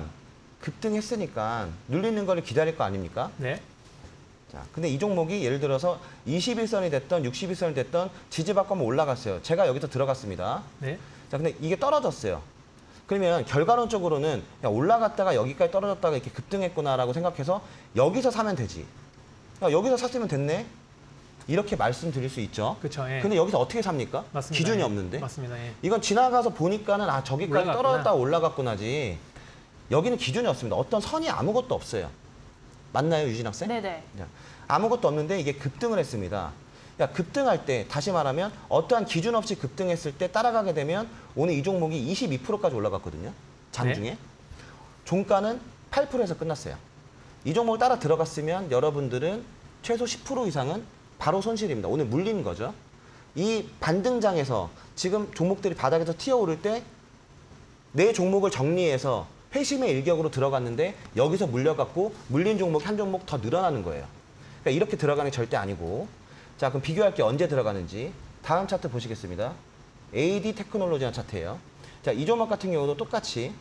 급등했으니까 눌리는 걸 기다릴 거 아닙니까? 네. 자, 근데 이 종목이 예를 들어서 이십 일선이 됐던 육십 일선이 됐던 지지받고 올라갔어요. 제가 여기서 들어갔습니다. 네. 자, 근데 이게 떨어졌어요. 그러면 결과론적으로는 야, 올라갔다가 여기까지 떨어졌다가 이렇게 급등했구나라고 생각해서 여기서 사면 되지. 야, 여기서 샀으면 됐네. 이렇게 말씀드릴 수 있죠. 그렇죠. 예. 근데 여기서 어떻게 삽니까? 맞습니다. 기준이 예. 없는데. 맞습니다. 예. 이건 지나가서 보니까는 아 저기까지 올라갔구나. 떨어졌다가 올라갔구나지. 여기는 기준이 없습니다. 어떤 선이 아무것도 없어요. 맞나요, 유진 학생? 네네. 자, 아무것도 없는데 이게 급등을 했습니다. 야, 급등할 때 다시 말하면 어떠한 기준 없이 급등했을 때 따라가게 되면 오늘 이 종목이 이십이 퍼센트까지 올라갔거든요. 장중에. 네. 종가는 팔 퍼센트에서 끝났어요. 이 종목을 따라 들어갔으면 여러분들은 최소 십 퍼센트 이상은 바로 손실입니다. 오늘 물린 거죠. 이 반등장에서 지금 종목들이 바닥에서 튀어오를 때 내 종목을 정리해서 회심의 일격으로 들어갔는데 여기서 물려갖고 물린 종목이 한 종목 더 늘어나는 거예요. 그러니까 이렇게 들어가는 게 절대 아니고. 자, 그럼 비교할 게 언제 들어가는지 다음 차트 보시겠습니다. 에이디 테크놀로지라는 차트예요. 자, 이 종목 같은 경우도 똑같이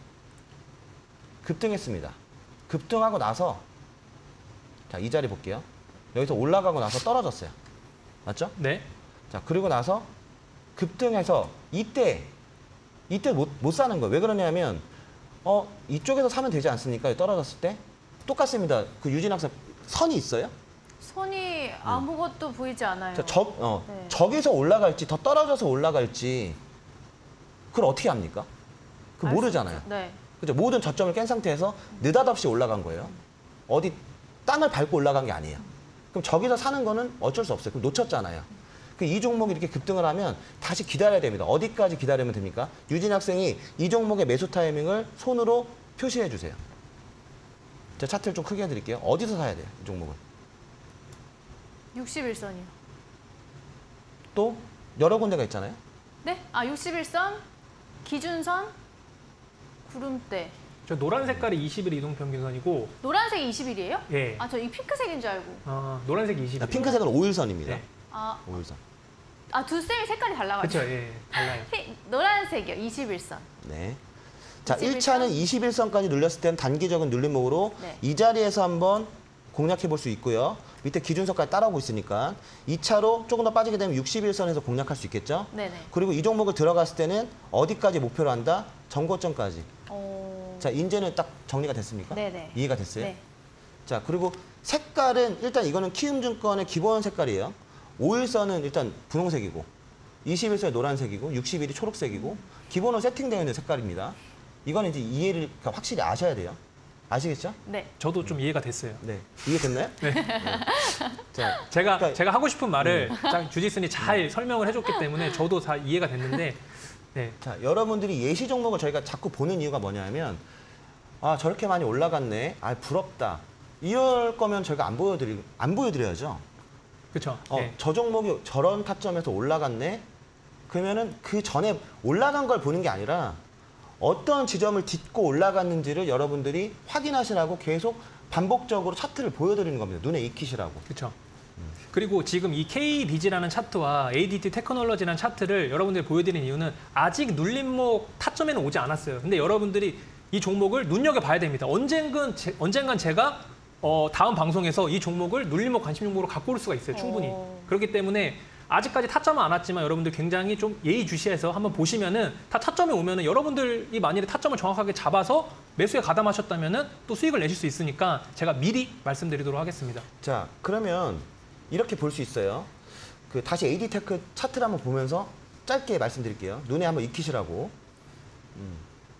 급등했습니다. 급등하고 나서 자, 이 자리 볼게요. 여기서 올라가고 나서 떨어졌어요. 맞죠? 네. 자, 그리고 나서 급등해서 이때 이때 못, 못 사는 거예요. 왜 그러냐면 어 이쪽에서 사면 되지 않습니까? 떨어졌을 때 똑같습니다. 그 유진 학생 선이 있어요? 손이 아무것도 보이지 않아요. 자, 저, 어, 네. 저기서 올라갈지 더 떨어져서 올라갈지 그걸 어떻게 합니까? 그 알 수 모르잖아요. 없죠. 네. 그죠? 모든 저점을 깬 상태에서 느닷없이 올라간 거예요. 어디 땅을 밟고 올라간 게 아니에요. 그럼 저기서 사는 거는 어쩔 수 없어요. 그럼 놓쳤잖아요. 이 종목이 이렇게 급등을 하면 다시 기다려야 됩니다. 어디까지 기다리면 됩니까? 유진 학생이 이 종목의 매수 타이밍을 손으로 표시해 주세요. 제가 차트를 좀 크게 해드릴게요. 어디서 사야 돼요? 이 종목은. 육십 일선이요. 또 여러 군데가 있잖아요. 네? 아, 육십 일선, 기준선, 구름대. 저 노란 색깔이 이십 일 이동평균선이고 노란색이 이십 일이에요? 예. 아, 저 이 핑크색인 줄 알고. 어, 노란색이 이십 일. 핑크색은 오 일선입니다. 네. 아, 오 일선. 아, 두 쌤이 색깔이 달라가지고. 그렇죠. 예. 달라요. 피- 노란색이요, 이십 일선. 네. 자, 이십일 선? 일 차는 이십 일선까지 눌렸을 때는 단기적인 눌림목으로 네. 이 자리에서 한번 공략해 볼 수 있고요. 밑에 기준선까지 따라오고 있으니까 이 차로 조금 더 빠지게 되면 육십 일선에서 공략할 수 있겠죠. 네네. 그리고 이 종목을 들어갔을 때는 어디까지 목표로 한다? 전고점까지. 어... 자, 이제는 딱 정리가 됐습니까? 네네. 이해가 됐어요? 네. 자, 그리고 색깔은 일단 이거는 키움증권의 기본 색깔이에요. 오 일선은 일단 분홍색이고 이십일 선이 노란색이고 육십일이 초록색이고 기본으로 세팅되어 있는 색깔입니다. 이거는 이제 이해를 확실히 아셔야 돼요. 아시겠죠? 네. 저도 좀 이해가 됐어요. 네. 이해됐나요? 네. 자, 제가 그러니까- 제가 하고 싶은 말을 장 주지슨이 잘 설명을 해줬기 때문에 저도 다 이해가 됐는데, 네. 자, 여러분들이 예시 종목을 저희가 자꾸 보는 이유가 뭐냐면 아, 저렇게 많이 올라갔네. 아, 부럽다. 이럴 거면 저희가 안 보여드리 안 보여드려야죠. 그렇죠. 어, 네. 저 종목이 저런 타점에서 올라갔네. 그러면은 그 전에 올라간 걸 보는 게 아니라 어떤 지점을 딛고 올라갔는지를 여러분들이 확인하시라고 계속 반복적으로 차트를 보여드리는 겁니다. 눈에 익히시라고. 그렇죠. 그리고 지금 이 케이비지라는 차트와 에이디티 테크놀로지라는 차트를 여러분들이 보여드리는 이유는 아직 눌림목 타점에는 오지 않았어요. 근데 여러분들이 이 종목을 눈여겨봐야 됩니다. 언젠간, 제, 언젠간 제가 어, 다음 방송에서 이 종목을 눌림목 관심 종목으로 갖고 올 수가 있어요. 충분히. 오. 그렇기 때문에 아직까지 타점은 안 왔지만 여러분들 굉장히 좀 예의주시해서 한번 보시면은 다 타점에 오면은 여러분들이 만일에 타점을 정확하게 잡아서 매수에 가담하셨다면은 또 수익을 내실 수 있으니까 제가 미리 말씀드리도록 하겠습니다. 자, 그러면 이렇게 볼 수 있어요. 그 다시 에이디테크 차트를 한번 보면서 짧게 말씀드릴게요. 눈에 한번 익히시라고. 음.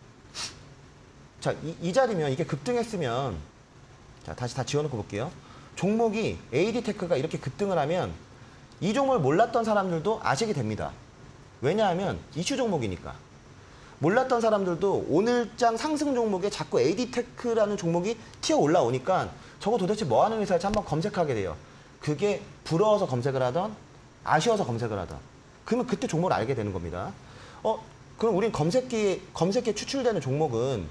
자, 이, 이 자리면 이게 급등했으면 자, 다시 다 지워놓고 볼게요. 종목이 에이디테크가 이렇게 급등을 하면 이 종목을 몰랐던 사람들도 아시게 됩니다. 왜냐하면 이슈 종목이니까. 몰랐던 사람들도 오늘장 상승 종목에 자꾸 에이디테크라는 종목이 튀어 올라오니까 저거 도대체 뭐 하는 회사일지 한번 검색하게 돼요. 그게 부러워서 검색을 하던 아쉬워서 검색을 하던 그러면 그때 종목을 알게 되는 겁니다. 어, 그럼 우린 검색기에, 검색기에 추출되는 종목은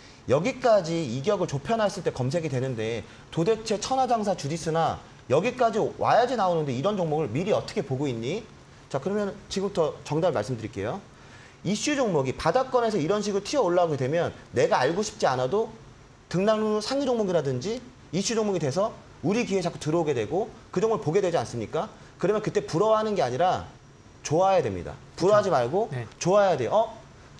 여기까지 이격을 좁혀놨을 때 검색이 되는데 도대체 천하장사 주디스나 여기까지 와야지 나오는데 이런 종목을 미리 어떻게 보고 있니? 자, 그러면 지금부터 정답을 말씀드릴게요. 이슈 종목이 바닥권에서 이런 식으로 튀어 올라오게 되면 내가 알고 싶지 않아도 등락률 상위 종목이라든지 이슈 종목이 돼서 우리 귀에 자꾸 들어오게 되고 그 종목을 보게 되지 않습니까? 그러면 그때 부러워하는 게 아니라 좋아해야 됩니다. 부러워하지 말고 네. 좋아해야 돼요. 어?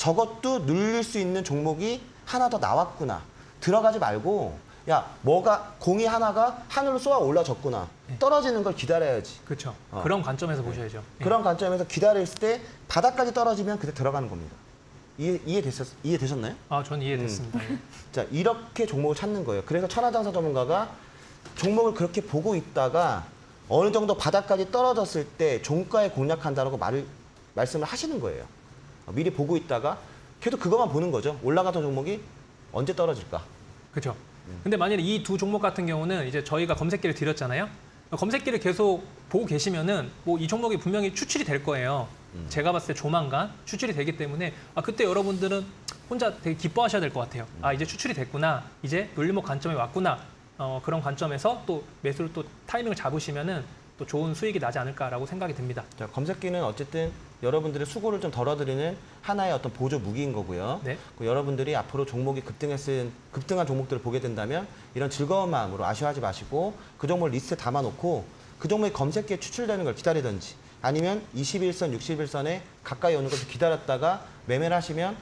저것도 눌릴 수 있는 종목이 하나 더 나왔구나. 들어가지 말고 야, 뭐가 공이 하나가 하늘로 쏘아 올라졌구나. 네. 떨어지는 걸 기다려야지. 그렇죠. 어. 그런 관점에서 보셔야죠. 네. 그런 관점에서 기다릴 때 바닥까지 떨어지면 그때 들어가는 겁니다. 이해, 이해되셨, 이해되셨나요? 아, 전 이해됐습니다. 음. 자, 이렇게 종목을 찾는 거예요. 그래서 천하장사 전문가가 종목을 그렇게 보고 있다가 어느 정도 바닥까지 떨어졌을 때 종가에 공략한다라고 말을, 말씀을 하시는 거예요. 미리 보고 있다가 계속 그것만 보는 거죠. 올라가던 종목이 언제 떨어질까? 그렇죠. 근데 만약에 이 두 종목 같은 경우는 이제 저희가 검색기를 드렸잖아요. 검색기를 계속 보고 계시면은 뭐 이 종목이 분명히 추출이 될 거예요. 음. 제가 봤을 때 조만간 추출이 되기 때문에 아, 그때 여러분들은 혼자 되게 기뻐하셔야 될 것 같아요. 음. 아, 이제 추출이 됐구나. 이제 눌림목 관점에 왔구나. 어, 그런 관점에서 또 매수를 또 타이밍을 잡으시면은 또 좋은 수익이 나지 않을까라고 생각이 듭니다. 자, 검색기는 어쨌든 여러분들의 수고를 좀 덜어드리는 하나의 어떤 보조 무기인 거고요. 네. 그 여러분들이 앞으로 종목이 급등했은 급등한 종목들을 보게 된다면 이런 즐거운 마음으로 아쉬워하지 마시고 그 종목을 리스트에 담아놓고 그 종목이 검색기에 추출되는 걸 기다리든지 아니면 이십일 선, 육십일 선에 가까이 오는 것을 기다렸다가 매매를 하시면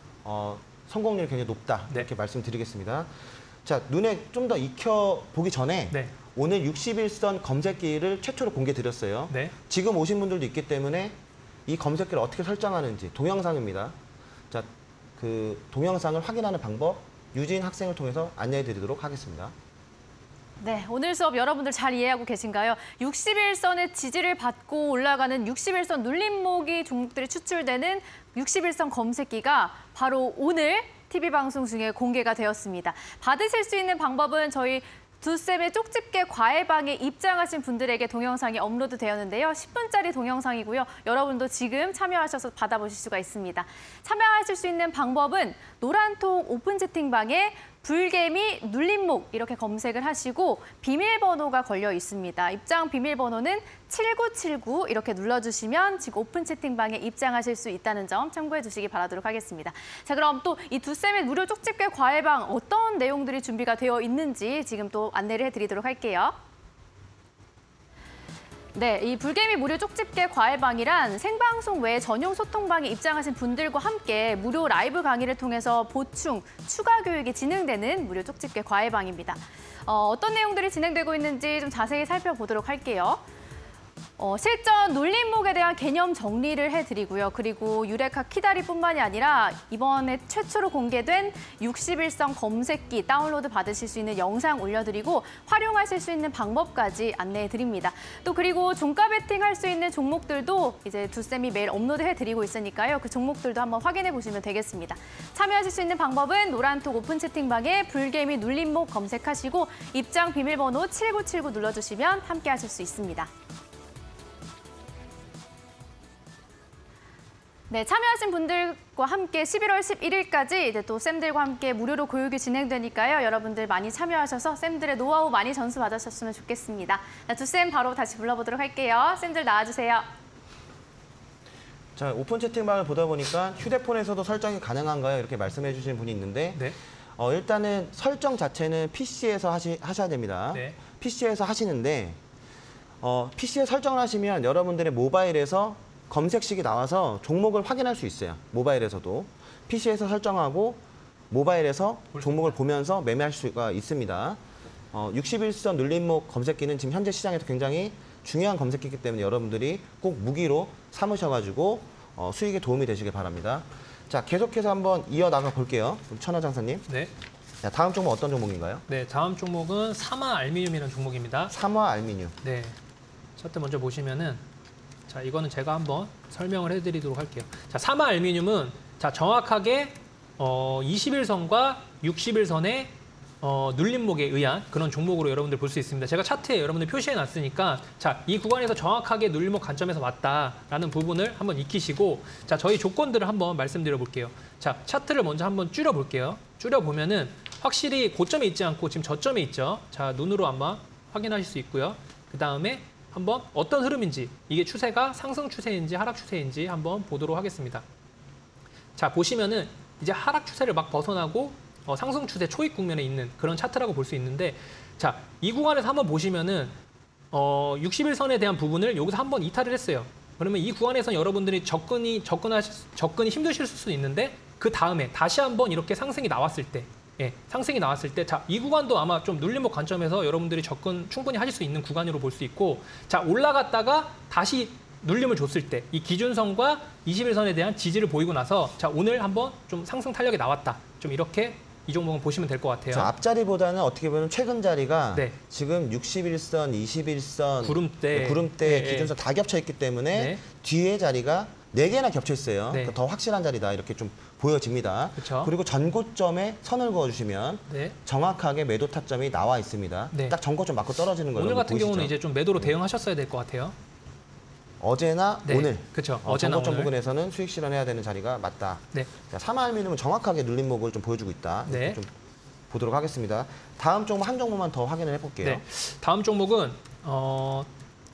어, 성공률이 굉장히 높다. 네. 이렇게 말씀드리겠습니다. 자, 눈에 좀 더 익혀보기 전에 네. 오늘 육십일 선 검색기를 최초로 공개 드렸어요. 네. 지금 오신 분들도 있기 때문에 이 검색기를 어떻게 설정하는지 동영상입니다. 자, 그 동영상을 확인하는 방법 유진 학생을 통해서 안내해 드리도록 하겠습니다. 네, 오늘 수업 여러분들 잘 이해하고 계신가요? 육십일 선의 지지를 받고 올라가는 육십일 선 눌림목이 종목들이 추출되는 육십일 선 검색기가 바로 오늘 티비 방송 중에 공개가 되었습니다. 받으실 수 있는 방법은 저희 두쌤의 쪽집게 과외방에 입장하신 분들에게 동영상이 업로드 되었는데요. 십 분짜리 동영상이고요. 여러분도 지금 참여하셔서 받아보실 수가 있습니다. 참여하실 수 있는 방법은 노란통 오픈 채팅방에 불개미 눌림목 이렇게 검색을 하시고 비밀번호가 걸려 있습니다. 입장 비밀번호는 칠구칠구 이렇게 눌러주시면 지금 오픈 채팅방에 입장하실 수 있다는 점 참고해 주시기 바라도록 하겠습니다. 자, 그럼 또 이 두쌤의 무료 쪽집게 과외방 어떤 내용들이 준비가 되어 있는지 지금 또 안내를 해드리도록 할게요. 네, 이 불개미 무료 쪽집게 과외방이란 생방송 외에 전용 소통방에 입장하신 분들과 함께 무료 라이브 강의를 통해서 보충, 추가 교육이 진행되는 무료 쪽집게 과외방입니다. 어, 어떤 내용들이 진행되고 있는지 좀 자세히 살펴보도록 할게요. 어, 실전 눌림목에 대한 개념 정리를 해드리고요. 그리고 유레카 키다리뿐만이 아니라 이번에 최초로 공개된 육십일선 검색기 다운로드 받으실 수 있는 영상 올려드리고 활용하실 수 있는 방법까지 안내해드립니다. 또 그리고 종가 베팅할 수 있는 종목들도 이제 두쌤이 매일 업로드해드리고 있으니까요. 그 종목들도 한번 확인해 보시면 되겠습니다. 참여하실 수 있는 방법은 노란톡 오픈 채팅방에 불개미 눌림목 검색하시고 입장 비밀번호 칠구칠구 눌러주시면 함께 하실 수 있습니다. 네, 참여하신 분들과 함께 십일월 십일일까지 이제 또 쌤들과 함께 무료로 교육이 진행되니까요. 여러분들 많이 참여하셔서 쌤들의 노하우 많이 전수 받으셨으면 좋겠습니다. 두 쌤 바로 다시 불러보도록 할게요. 쌤들 나와주세요. 자, 오픈 채팅방을 보다 보니까 휴대폰에서도 설정이 가능한가요? 이렇게 말씀해 주신 분이 있는데 네. 어, 일단은 설정 자체는 피씨에서 하시, 하셔야 됩니다. 네. 피씨에서 하시는데 어, 피씨에 설정을 하시면 여러분들의 모바일에서 검색식이 나와서 종목을 확인할 수 있어요. 모바일에서도. 피씨에서 설정하고 모바일에서 종목을 보면서 매매할 수가 있습니다. 어, 육십일선 눌림목 검색기는 지금 현재 시장에서 굉장히 중요한 검색기이기 때문에 여러분들이 꼭 무기로 삼으셔가지고 어, 수익에 도움이 되시길 바랍니다. 자, 계속해서 한번 이어나가 볼게요. 천하장사님. 네. 자, 다음 종목 어떤 종목인가요? 네, 다음 종목은 삼화 알미늄이라는 종목입니다. 삼화 알미늄. 네. 차트 먼저 보시면은 자, 이거는 제가 한번 설명을 해드리도록 할게요. 자, 삼화 알미늄은 자 정확하게 어, 이십일선과 육십일선의 어, 눌림목에 의한 그런 종목으로 여러분들 볼 수 있습니다. 제가 차트에 여러분들 표시해놨으니까 자, 이 구간에서 정확하게 눌림목 관점에서 왔다라는 부분을 한번 익히시고 자, 저희 조건들을 한번 말씀드려 볼게요. 자, 차트를 먼저 한번 줄여볼게요. 줄여보면은 확실히 고점에 있지 않고 지금 저점에 있죠. 자, 눈으로 한번 확인하실 수 있고요. 그 다음에 한번 어떤 흐름인지, 이게 추세가 상승 추세인지 하락 추세인지 한번 보도록 하겠습니다. 자, 보시면은 이제 하락 추세를 막 벗어나고 어, 상승 추세 초입 국면에 있는 그런 차트라고 볼 수 있는데 자, 이 구간에서 한번 보시면은 어, 육십일선에 대한 부분을 여기서 한번 이탈을 했어요. 그러면 이 구간에서는 여러분들이 접근이 접근하실 접근이 힘드실 수도 있는데 그 다음에 다시 한번 이렇게 상승이 나왔을 때 예, 상승이 나왔을 때, 자, 이 구간도 아마 좀 눌림목 관점에서 여러분들이 접근 충분히 하실 수 있는 구간으로 볼 수 있고, 자, 올라갔다가 다시 눌림을 줬을 때, 이 기준선과 이십일선에 대한 지지를 보이고 나서, 자, 오늘 한번 좀 상승 탄력이 나왔다. 좀 이렇게 이 종목은 보시면 될 것 같아요. 자, 앞자리보다는 어떻게 보면 최근 자리가 네. 지금 육십일선, 이십일선, 구름대, 구름대, 네, 기준선 다 겹쳐 있기 때문에 네. 뒤에 자리가 네 개나 겹쳐 있어요. 네. 그러니까 더 확실한 자리다 이렇게 좀 보여집니다. 그쵸. 그리고 전고점에 선을 그어주시면 네. 정확하게 매도 타점이 나와 있습니다. 네. 딱 전고점 맞고 떨어지는 거 오늘 같은 보이시죠? 경우는 이제 좀 매도로 대응하셨어야 될 것 같아요. 어제나 네. 오늘 그쵸. 어, 어제나 전고점 오늘. 부근에서는 수익 실현해야 되는 자리가 맞다. 네. 자, 삼화알미늄은 정확하게 눌림목을 좀 보여주고 있다. 이렇게 네. 좀 보도록 하겠습니다. 다음 종목 한 종목만 더 확인을 해볼게요. 네. 다음 종목은 어,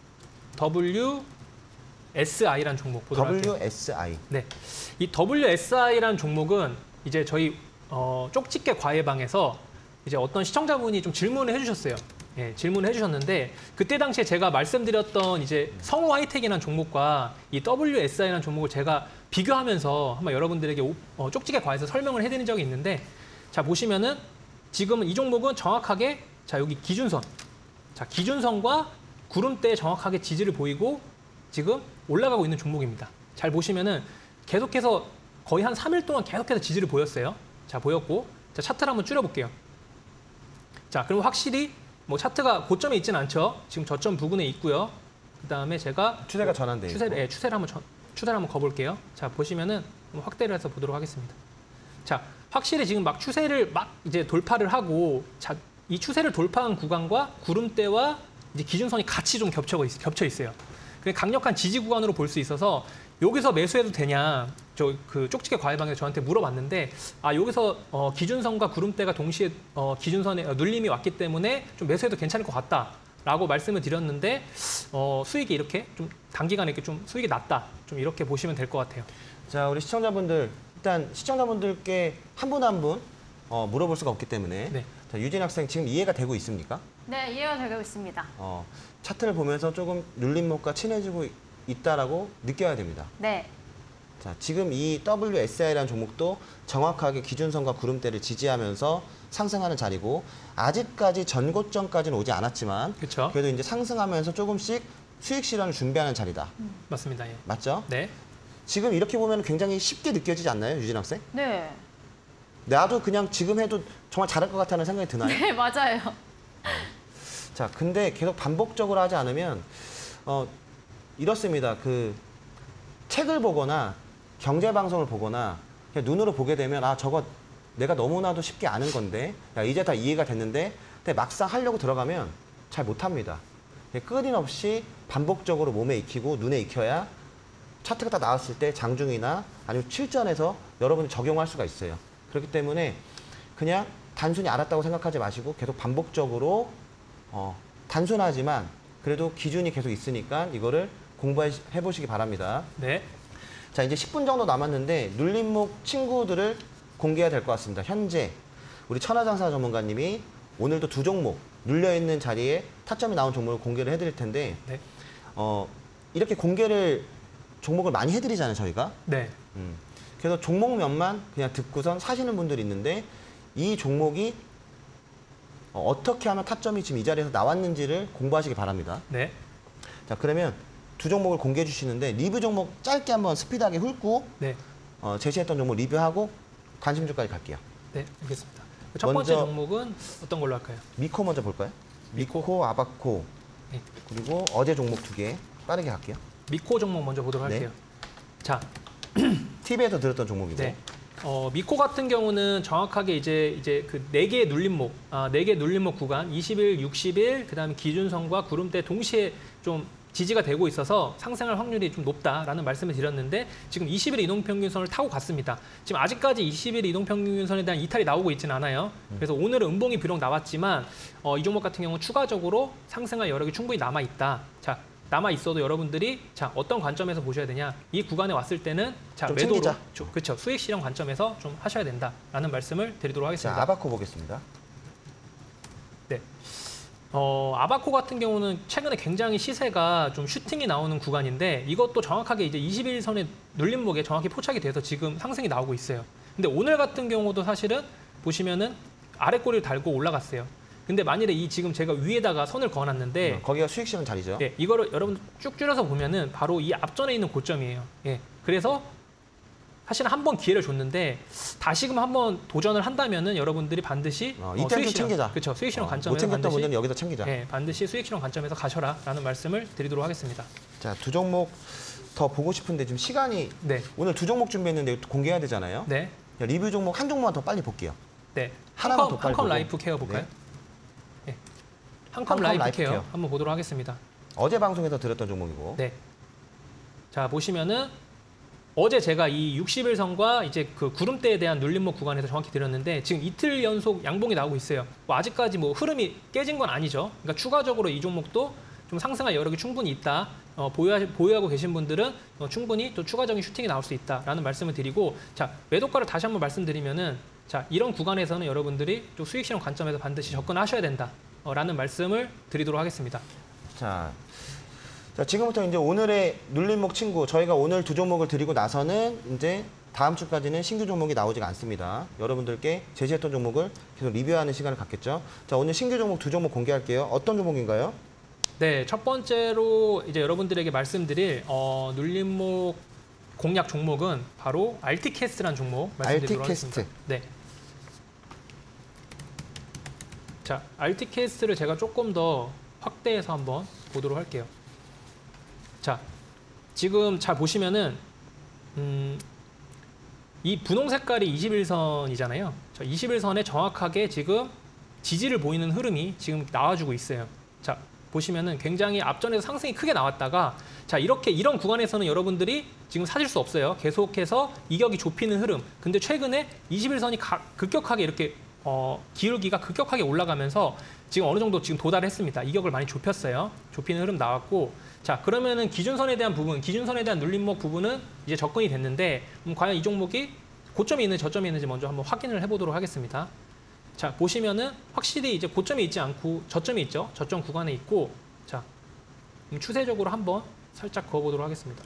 더블유에스아이라는 종목 보도록 할게요. 더블유에스아이. 네, 이 더블유에스아이라는 종목은 이제 저희 어, 쪽집게 과외방에서 이제 어떤 시청자분이 좀 질문을 해주셨어요. 예, 질문을 해주셨는데 그때 당시에 제가 말씀드렸던 이제 성우 하이텍이라는 종목과 이 더블유에스아이라는 종목을 제가 비교하면서 한번 여러분들에게 오, 어, 쪽집게 과외에서 설명을 해드린 적이 있는데 자 보시면은 지금은 이 종목은 정확하게 자 여기 기준선, 자 기준선과 구름대에 정확하게 지지를 보이고 지금 올라가고 있는 종목입니다. 잘 보시면은 계속해서 거의 한 삼 일 동안 계속해서 지지를 보였어요. 자, 보였고. 자, 차트를 한번 줄여볼게요. 자, 그럼 확실히 뭐 차트가 고점에 있지는 않죠. 지금 저점 부근에 있고요. 그 다음에 제가 추세가 전환돼 추세를, 예, 추세를 한번 전, 추세를 한번 거볼게요. 자, 보시면은 확대를 해서 보도록 하겠습니다. 자, 확실히 지금 막 추세를 막 이제 돌파를 하고 자, 이 추세를 돌파한 구간과 구름대와 이제 기준선이 같이 좀 겹쳐, 있, 겹쳐 있어요. 강력한 지지 구간으로 볼 수 있어서 여기서 매수해도 되냐 저 그 쪽집게 과외방에서 저한테 물어봤는데 아 여기서 어, 기준선과 구름대가 동시에 어, 기준선에 어, 눌림이 왔기 때문에 좀 매수해도 괜찮을 것 같다라고 말씀을 드렸는데 어, 수익이 이렇게 좀 단기간에 이렇게 좀 수익이 났다 좀 이렇게 보시면 될 것 같아요. 자, 우리 시청자분들 일단 시청자분들께 한 분 한 분 어, 물어볼 수가 없기 때문에 네. 자, 유진 학생 지금 이해가 되고 있습니까? 네, 이해가 되고 있습니다. 어, 차트를 보면서 조금 눌림목과 친해지고 있다라고 느껴야 됩니다. 네. 자, 지금 이 더블유 에스 아이라는 종목도 정확하게 기준선과 구름대를 지지하면서 상승하는 자리고 아직까지 전고점까지는 오지 않았지만 그쵸. 그래도 이제 상승하면서 조금씩 수익 실현을 준비하는 자리다. 음. 맞습니다. 예. 맞죠? 네. 지금 이렇게 보면 굉장히 쉽게 느껴지지 않나요, 유진 학생? 네. 나도 그냥 지금 해도 정말 잘할 것 같다는 생각이 드나요? 네, 맞아요. 자, 근데 계속 반복적으로 하지 않으면 어, 이렇습니다. 그 책을 보거나 경제 방송을 보거나 그냥 눈으로 보게 되면 아, 저거 내가 너무나도 쉽게 아는 건데 야, 이제 다 이해가 됐는데 근데 막상 하려고 들어가면 잘 못합니다. 끊임없이 반복적으로 몸에 익히고 눈에 익혀야 차트가 딱 나왔을 때 장중이나 아니면 실전에서 여러분이 적용할 수가 있어요. 그렇기 때문에 그냥 단순히 알았다고 생각하지 마시고 계속 반복적으로 어, 단순하지만 그래도 기준이 계속 있으니까 이거를 공부해 보시기 바랍니다. 네. 자, 이제 십 분 정도 남았는데 눌림목 친구들을 공개해야 될 것 같습니다. 현재 우리 천하장사 전문가님이 오늘도 두 종목 눌려있는 자리에 타점이 나온 종목을 공개를 해드릴 텐데 네. 어, 이렇게 공개를 종목을 많이 해드리잖아요, 저희가. 네. 음. 그래서 종목면만 그냥 듣고선 사시는 분들이 있는데 이 종목이 어, 어떻게 하면 타점이 지금 이 자리에서 나왔는지를 공부하시기 바랍니다. 네. 자, 그러면 두 종목을 공개해 주시는데 리뷰 종목 짧게 한번 스피드하게 훑고 네. 어, 제시했던 종목 리뷰하고 관심주까지 갈게요. 네, 알겠습니다. 첫 번째 먼저 종목은 어떤 걸로 할까요? 미코 먼저 볼까요? 미코, 미코 아바코, 네. 그리고 어제 종목 두 개 빠르게 갈게요. 미코 종목 먼저 보도록 네. 할게요. 자, 티비에서 들었던 종목이고. 네. 어, 미코 같은 경우는 정확하게 이제 이제 그 네 개의 눌림목, 아, 네 개 눌림목 구간, 이십 일, 육십 일, 그다음에 기준선과 구름대 동시에 좀 지지가 되고 있어서 상승할 확률이 좀 높다라는 말씀을 드렸는데 지금 이십 일 이동평균선을 타고 갔습니다. 지금 아직까지 이십 일 이동평균선에 대한 이탈이 나오고 있지는 않아요. 그래서 오늘은 음봉이 비록 나왔지만 어, 이 종목 같은 경우는 추가적으로 상승할 여력이 충분히 남아 있다. 자, 남아 있어도 여러분들이 자 어떤 관점에서 보셔야 되냐? 이 구간에 왔을 때는 자 매도로 그렇죠 수익 실현 관점에서 좀 하셔야 된다라는 말씀을 드리도록 하겠습니다. 자, 아바코 보겠습니다. 네. 어, 아바코 같은 경우는 최근에 굉장히 시세가 좀 슈팅이 나오는 구간인데 이것도 정확하게 이제 이십 일 선의 눌림목에 정확히 포착이 돼서 지금 상승이 나오고 있어요. 근데 오늘 같은 경우도 사실은 보시면은 아래 꼬리를 달고 올라갔어요. 근데 만일에 이 지금 제가 위에다가 선을 그어놨는데 어, 거기가 수익 실현 자리죠. 예, 이거를 여러분 쭉 줄여서 보면은 바로 이 앞전에 있는 고점이에요. 예, 그래서 사실은 한 번 기회를 줬는데 다시금 한번 도전을 한다면은 여러분들이 반드시 어, 이때 좀 챙기자. 그렇죠. 수익 실현 어, 관점에서 못 챙겼던 반드시 분들은 여기서 챙기자. 예, 반드시 수익 실현 관점에서 가셔라라는 말씀을 드리도록 하겠습니다. 자, 두 종목 더 보고 싶은데 지금 시간이 네, 오늘 두 종목 준비했는데 공개해야 되잖아요. 네, 자, 리뷰 종목 한 종목만 더 빨리 볼게요. 네. 하나만 한컴, 더 빨리 한컴 보고. 라이프 케어 볼까요? 네. 예. 한컴 한컴 라이프, 라이프 케어, 케어. 한번 보도록 하겠습니다. 어제 방송에서 들었던 종목이고. 네. 자, 보시면은 어제 제가 이 육십 일 선과 이제 그 구름대에 대한 눌림목 구간에서 정확히 드렸는데 지금 이틀 연속 양봉이 나오고 있어요. 뭐 아직까지 뭐 흐름이 깨진 건 아니죠. 그러니까 추가적으로 이 종목도 좀 상승할 여력이 충분히 있다. 어, 보유하, 보유하고 계신 분들은 어, 충분히 또 추가적인 슈팅이 나올 수 있다라는 말씀을 드리고 자, 매도가를 다시 한번 말씀드리면은 자, 이런 구간에서는 여러분들이 또 수익 실현 관점에서 반드시 접근하셔야 된다라는 말씀을 드리도록 하겠습니다. 자, 자, 지금부터 이제 오늘의 눌림목 친구, 저희가 오늘 두 종목을 드리고 나서는 이제 다음 주까지는 신규 종목이 나오지가 않습니다. 여러분들께 제시했던 종목을 계속 리뷰하는 시간을 갖겠죠. 자, 오늘 신규 종목 두 종목 공개할게요. 어떤 종목인가요? 네, 첫 번째로 이제 여러분들에게 말씀드릴 어, 눌림목 공략 종목은 바로 알티캐스트라는 종목 말씀드리도록 알티캐스트. 하겠습니다. 네. 자, 알티캐스트를 제가 조금 더 확대해서 한번 보도록 할게요. 자, 지금 잘 보시면은 음, 이 분홍 색깔이 이십 일 선이잖아요. 저 이십 일 선에 정확하게 지금 지지를 보이는 흐름이 지금 나와주고 있어요. 자, 보시면은 굉장히 앞전에서 상승이 크게 나왔다가 자, 이렇게 이런 구간에서는 여러분들이 지금 사실 수 없어요. 계속해서 이격이 좁히는 흐름. 근데 최근에 이십 일 선이 가, 급격하게 이렇게 어, 기울기가 급격하게 올라가면서 지금 어느 정도 지금 도달했습니다. 이격을 많이 좁혔어요. 좁히는 흐름 나왔고 자, 그러면은 기준선에 대한 부분, 기준선에 대한 눌림목 부분은 이제 접근이 됐는데 음, 과연 이 종목이 고점이 있는지 저점이 있는지 먼저 한번 확인을 해보도록 하겠습니다. 자, 보시면은 확실히 이제 고점이 있지 않고 저점이 있죠. 저점 구간에 있고, 자, 추세적으로 한번 살짝 그어보도록 하겠습니다.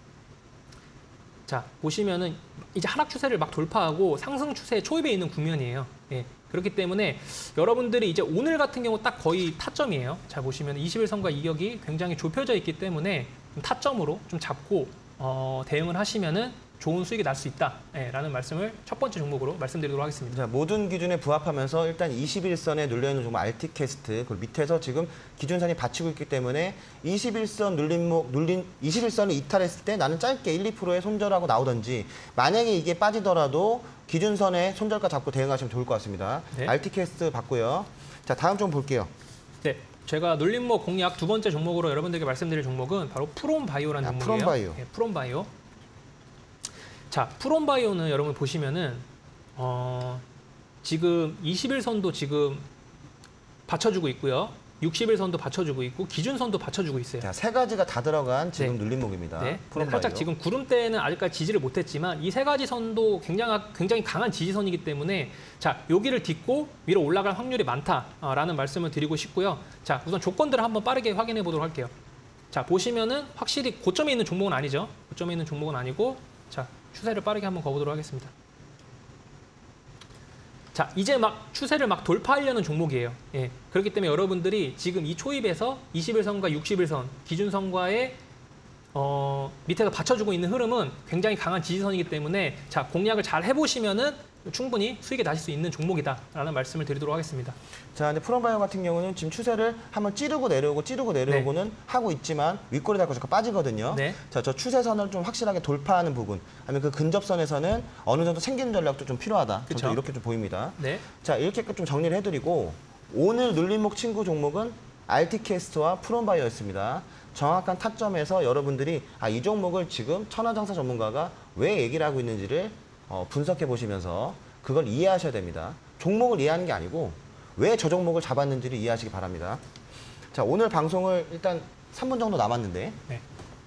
자, 보시면은 이제 하락 추세를 막 돌파하고 상승 추세에 초입에 있는 국면이에요. 예. 그렇기 때문에 여러분들이 이제 오늘 같은 경우 딱 거의 타점이에요. 자, 보시면 이십일 선과 이격이 굉장히 좁혀져 있기 때문에 좀 타점으로 좀 잡고 어, 대응을 하시면은 좋은 수익이 날 수 있다라는 말씀을 첫 번째 종목으로 말씀드리도록 하겠습니다. 자, 모든 기준에 부합하면서 일단 이십일 선에 눌려있는 종목 알티캐스트, 그 밑에서 지금 기준선이 받치고 있기 때문에 이십일 선 눌림목, 눌린 이십일 선을 이탈했을 때 나는 짧게 일, 이 퍼센트에 손절하고 나오든지 만약에 이게 빠지더라도 기준선에 손절가 잡고 대응하시면 좋을 것 같습니다. 네. 알티캐스트 봤고요. 자, 다음 좀 볼게요. 네. 제가 눌림목 공략 두 번째 종목으로 여러분들께 말씀드릴 종목은 바로 프롬바이오라는 아, 종목이에요. 프롬바이오. 네, 프롬바이오. 자, 프롬바이오는 여러분 보시면은 어, 지금 이십일 선도 지금 받쳐주고 있고요. 육십일 선도 받쳐주고 있고 기준선도 받쳐주고 있어요. 자, 세 가지가 다 들어간 지금 네. 눌림목입니다. 네. 프롬바이오. 살짝 지금 구름대는 아직까지 지지를 못했지만 이 세 가지 선도 굉장히, 굉장히 강한 지지선이기 때문에 자, 여기를 딛고 위로 올라갈 확률이 많다라는 말씀을 드리고 싶고요. 자, 우선 조건들을 한번 빠르게 확인해 보도록 할게요. 자, 보시면은 확실히 고점에 있는 종목은 아니죠. 고점에 있는 종목은 아니고 자, 추세를 빠르게 한번 가보도록 하겠습니다. 자, 이제 막 추세를 막 돌파하려는 종목이에요. 예. 그렇기 때문에 여러분들이 지금 이 초입에서 이십일 선과 육십일 선 기준선과의 어, 밑에서 받쳐주고 있는 흐름은 굉장히 강한 지지선이기 때문에 자, 공략을 잘 해보시면은 충분히 수익이 나실 수 있는 종목이다라는 말씀을 드리도록 하겠습니다. 자, 근데 프롬바이오 같은 경우는 지금 추세를 한번 찌르고 내려오고 찌르고 내려오고는 네. 하고 있지만 윗꼬리 닿고 잠깐 빠지거든요. 네. 자, 저 추세선을 좀 확실하게 돌파하는 부분, 아니면 그 근접선에서는 어느 정도 생기는 전략도 좀 필요하다. 저도 이렇게 좀 보입니다. 네. 자, 이렇게 좀 정리를 해드리고 오늘 눌림목 친구 종목은 알티캐스트와 프롬바이오였습니다. 정확한 타점에서 여러분들이 아, 이 종목을 지금 천하장사 전문가가 왜 얘기를 하고 있는지를 어, 분석해 보시면서 그걸 이해하셔야 됩니다. 종목을 이해하는 게 아니고 왜 저 종목을 잡았는지를 이해하시기 바랍니다. 자, 오늘 방송을 일단 삼 분 정도 남았는데 네.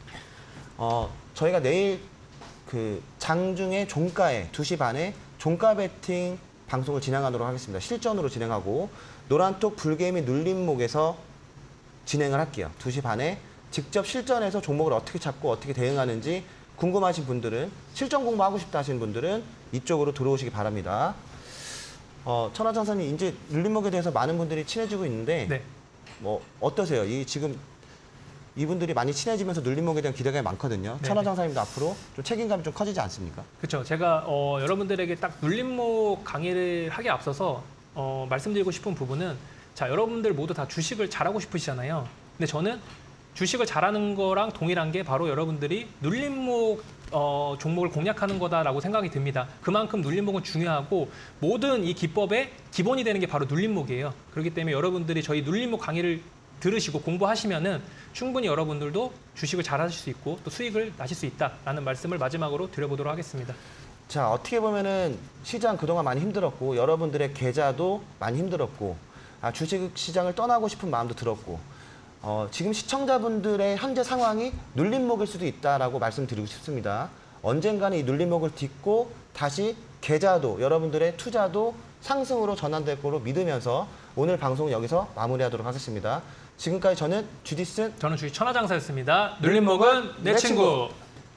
어, 저희가 내일 그 장중에 종가에 두 시 반에 종가 베팅 방송을 진행하도록 하겠습니다. 실전으로 진행하고 노란톡 불개미 눌림목에서 진행을 할게요. 두 시 반에 직접 실전에서 종목을 어떻게 잡고 어떻게 대응하는지 궁금하신 분들은 실전 공부하고 싶다 하시는 분들은 이쪽으로 들어오시기 바랍니다. 어, 천하장사님 이제 눌림목에 대해서 많은 분들이 친해지고 있는데 네. 뭐 어떠세요? 이 지금 이분들이 많이 친해지면서 눌림목에 대한 기대가 많거든요. 네. 천하장사님도 앞으로 좀 책임감이 좀 커지지 않습니까? 그렇죠. 제가 어, 여러분들에게 딱 눌림목 강의를 하기에 앞서서 어, 말씀드리고 싶은 부분은 자, 여러분들 모두 다 주식을 잘하고 싶으시잖아요. 근데 저는 주식을 잘하는 거랑 동일한 게 바로 여러분들이 눌림목 어, 종목을 공략하는 거다라고 생각이 듭니다. 그만큼 눌림목은 중요하고 모든 이 기법의 기본이 되는 게 바로 눌림목이에요. 그렇기 때문에 여러분들이 저희 눌림목 강의를 들으시고 공부하시면은 충분히 여러분들도 주식을 잘하실 수 있고 또 수익을 나실 수 있다라는 말씀을 마지막으로 드려보도록 하겠습니다. 자, 어떻게 보면은 시장 그동안 많이 힘들었고 여러분들의 계좌도 많이 힘들었고 아, 주식 시장을 떠나고 싶은 마음도 들었고 어, 지금 시청자분들의 현재 상황이 눌림목일 수도 있다라고 말씀드리고 싶습니다. 언젠가는 이 눌림목을 딛고 다시 계좌도 여러분들의 투자도 상승으로 전환될 거로 믿으면서 오늘 방송은 여기서 마무리하도록 하겠습니다. 지금까지 저는 주디슨 저는 주식 천하장사였습니다. 눌림목은 내, 내 친구. 친구.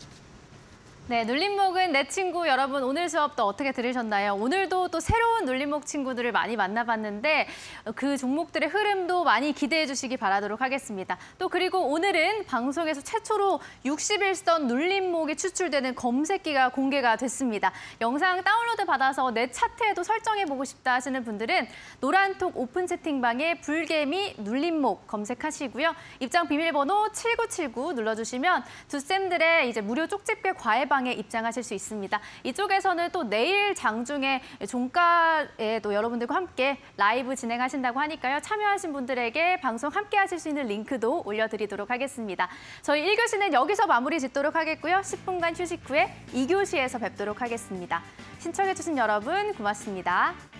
네, 눌림목은 내 친구. 여러분 오늘 수업도 어떻게 들으셨나요? 오늘도 또 새로운 눌림목 친구들을 많이 만나봤는데 그 종목들의 흐름도 많이 기대해 주시기 바라도록 하겠습니다. 또 그리고 오늘은 방송에서 최초로 육십일 선 눌림목이 추출되는 검색기가 공개가 됐습니다. 영상 다운로드 받아서 내 차트에도 설정해보고 싶다 하시는 분들은 노란톡 오픈 채팅방에 불개미 눌림목 검색하시고요. 입장 비밀번호 칠구칠구 눌러주시면 두 쌤들의 이제 무료 쪽집게 과외방 에 입장하실 수 있습니다. 이쪽에서는 또 내일 장중에 종가에 또 여러분들과 함께 라이브 진행하신다고 하니까요. 참여하신 분들에게 방송 함께 하실 수 있는 링크도 올려드리도록 하겠습니다. 저희 일 교시는 여기서 마무리 짓도록 하겠고요. 십 분간 휴식 후에 이 교시에서 뵙도록 하겠습니다. 신청해주신 여러분 고맙습니다.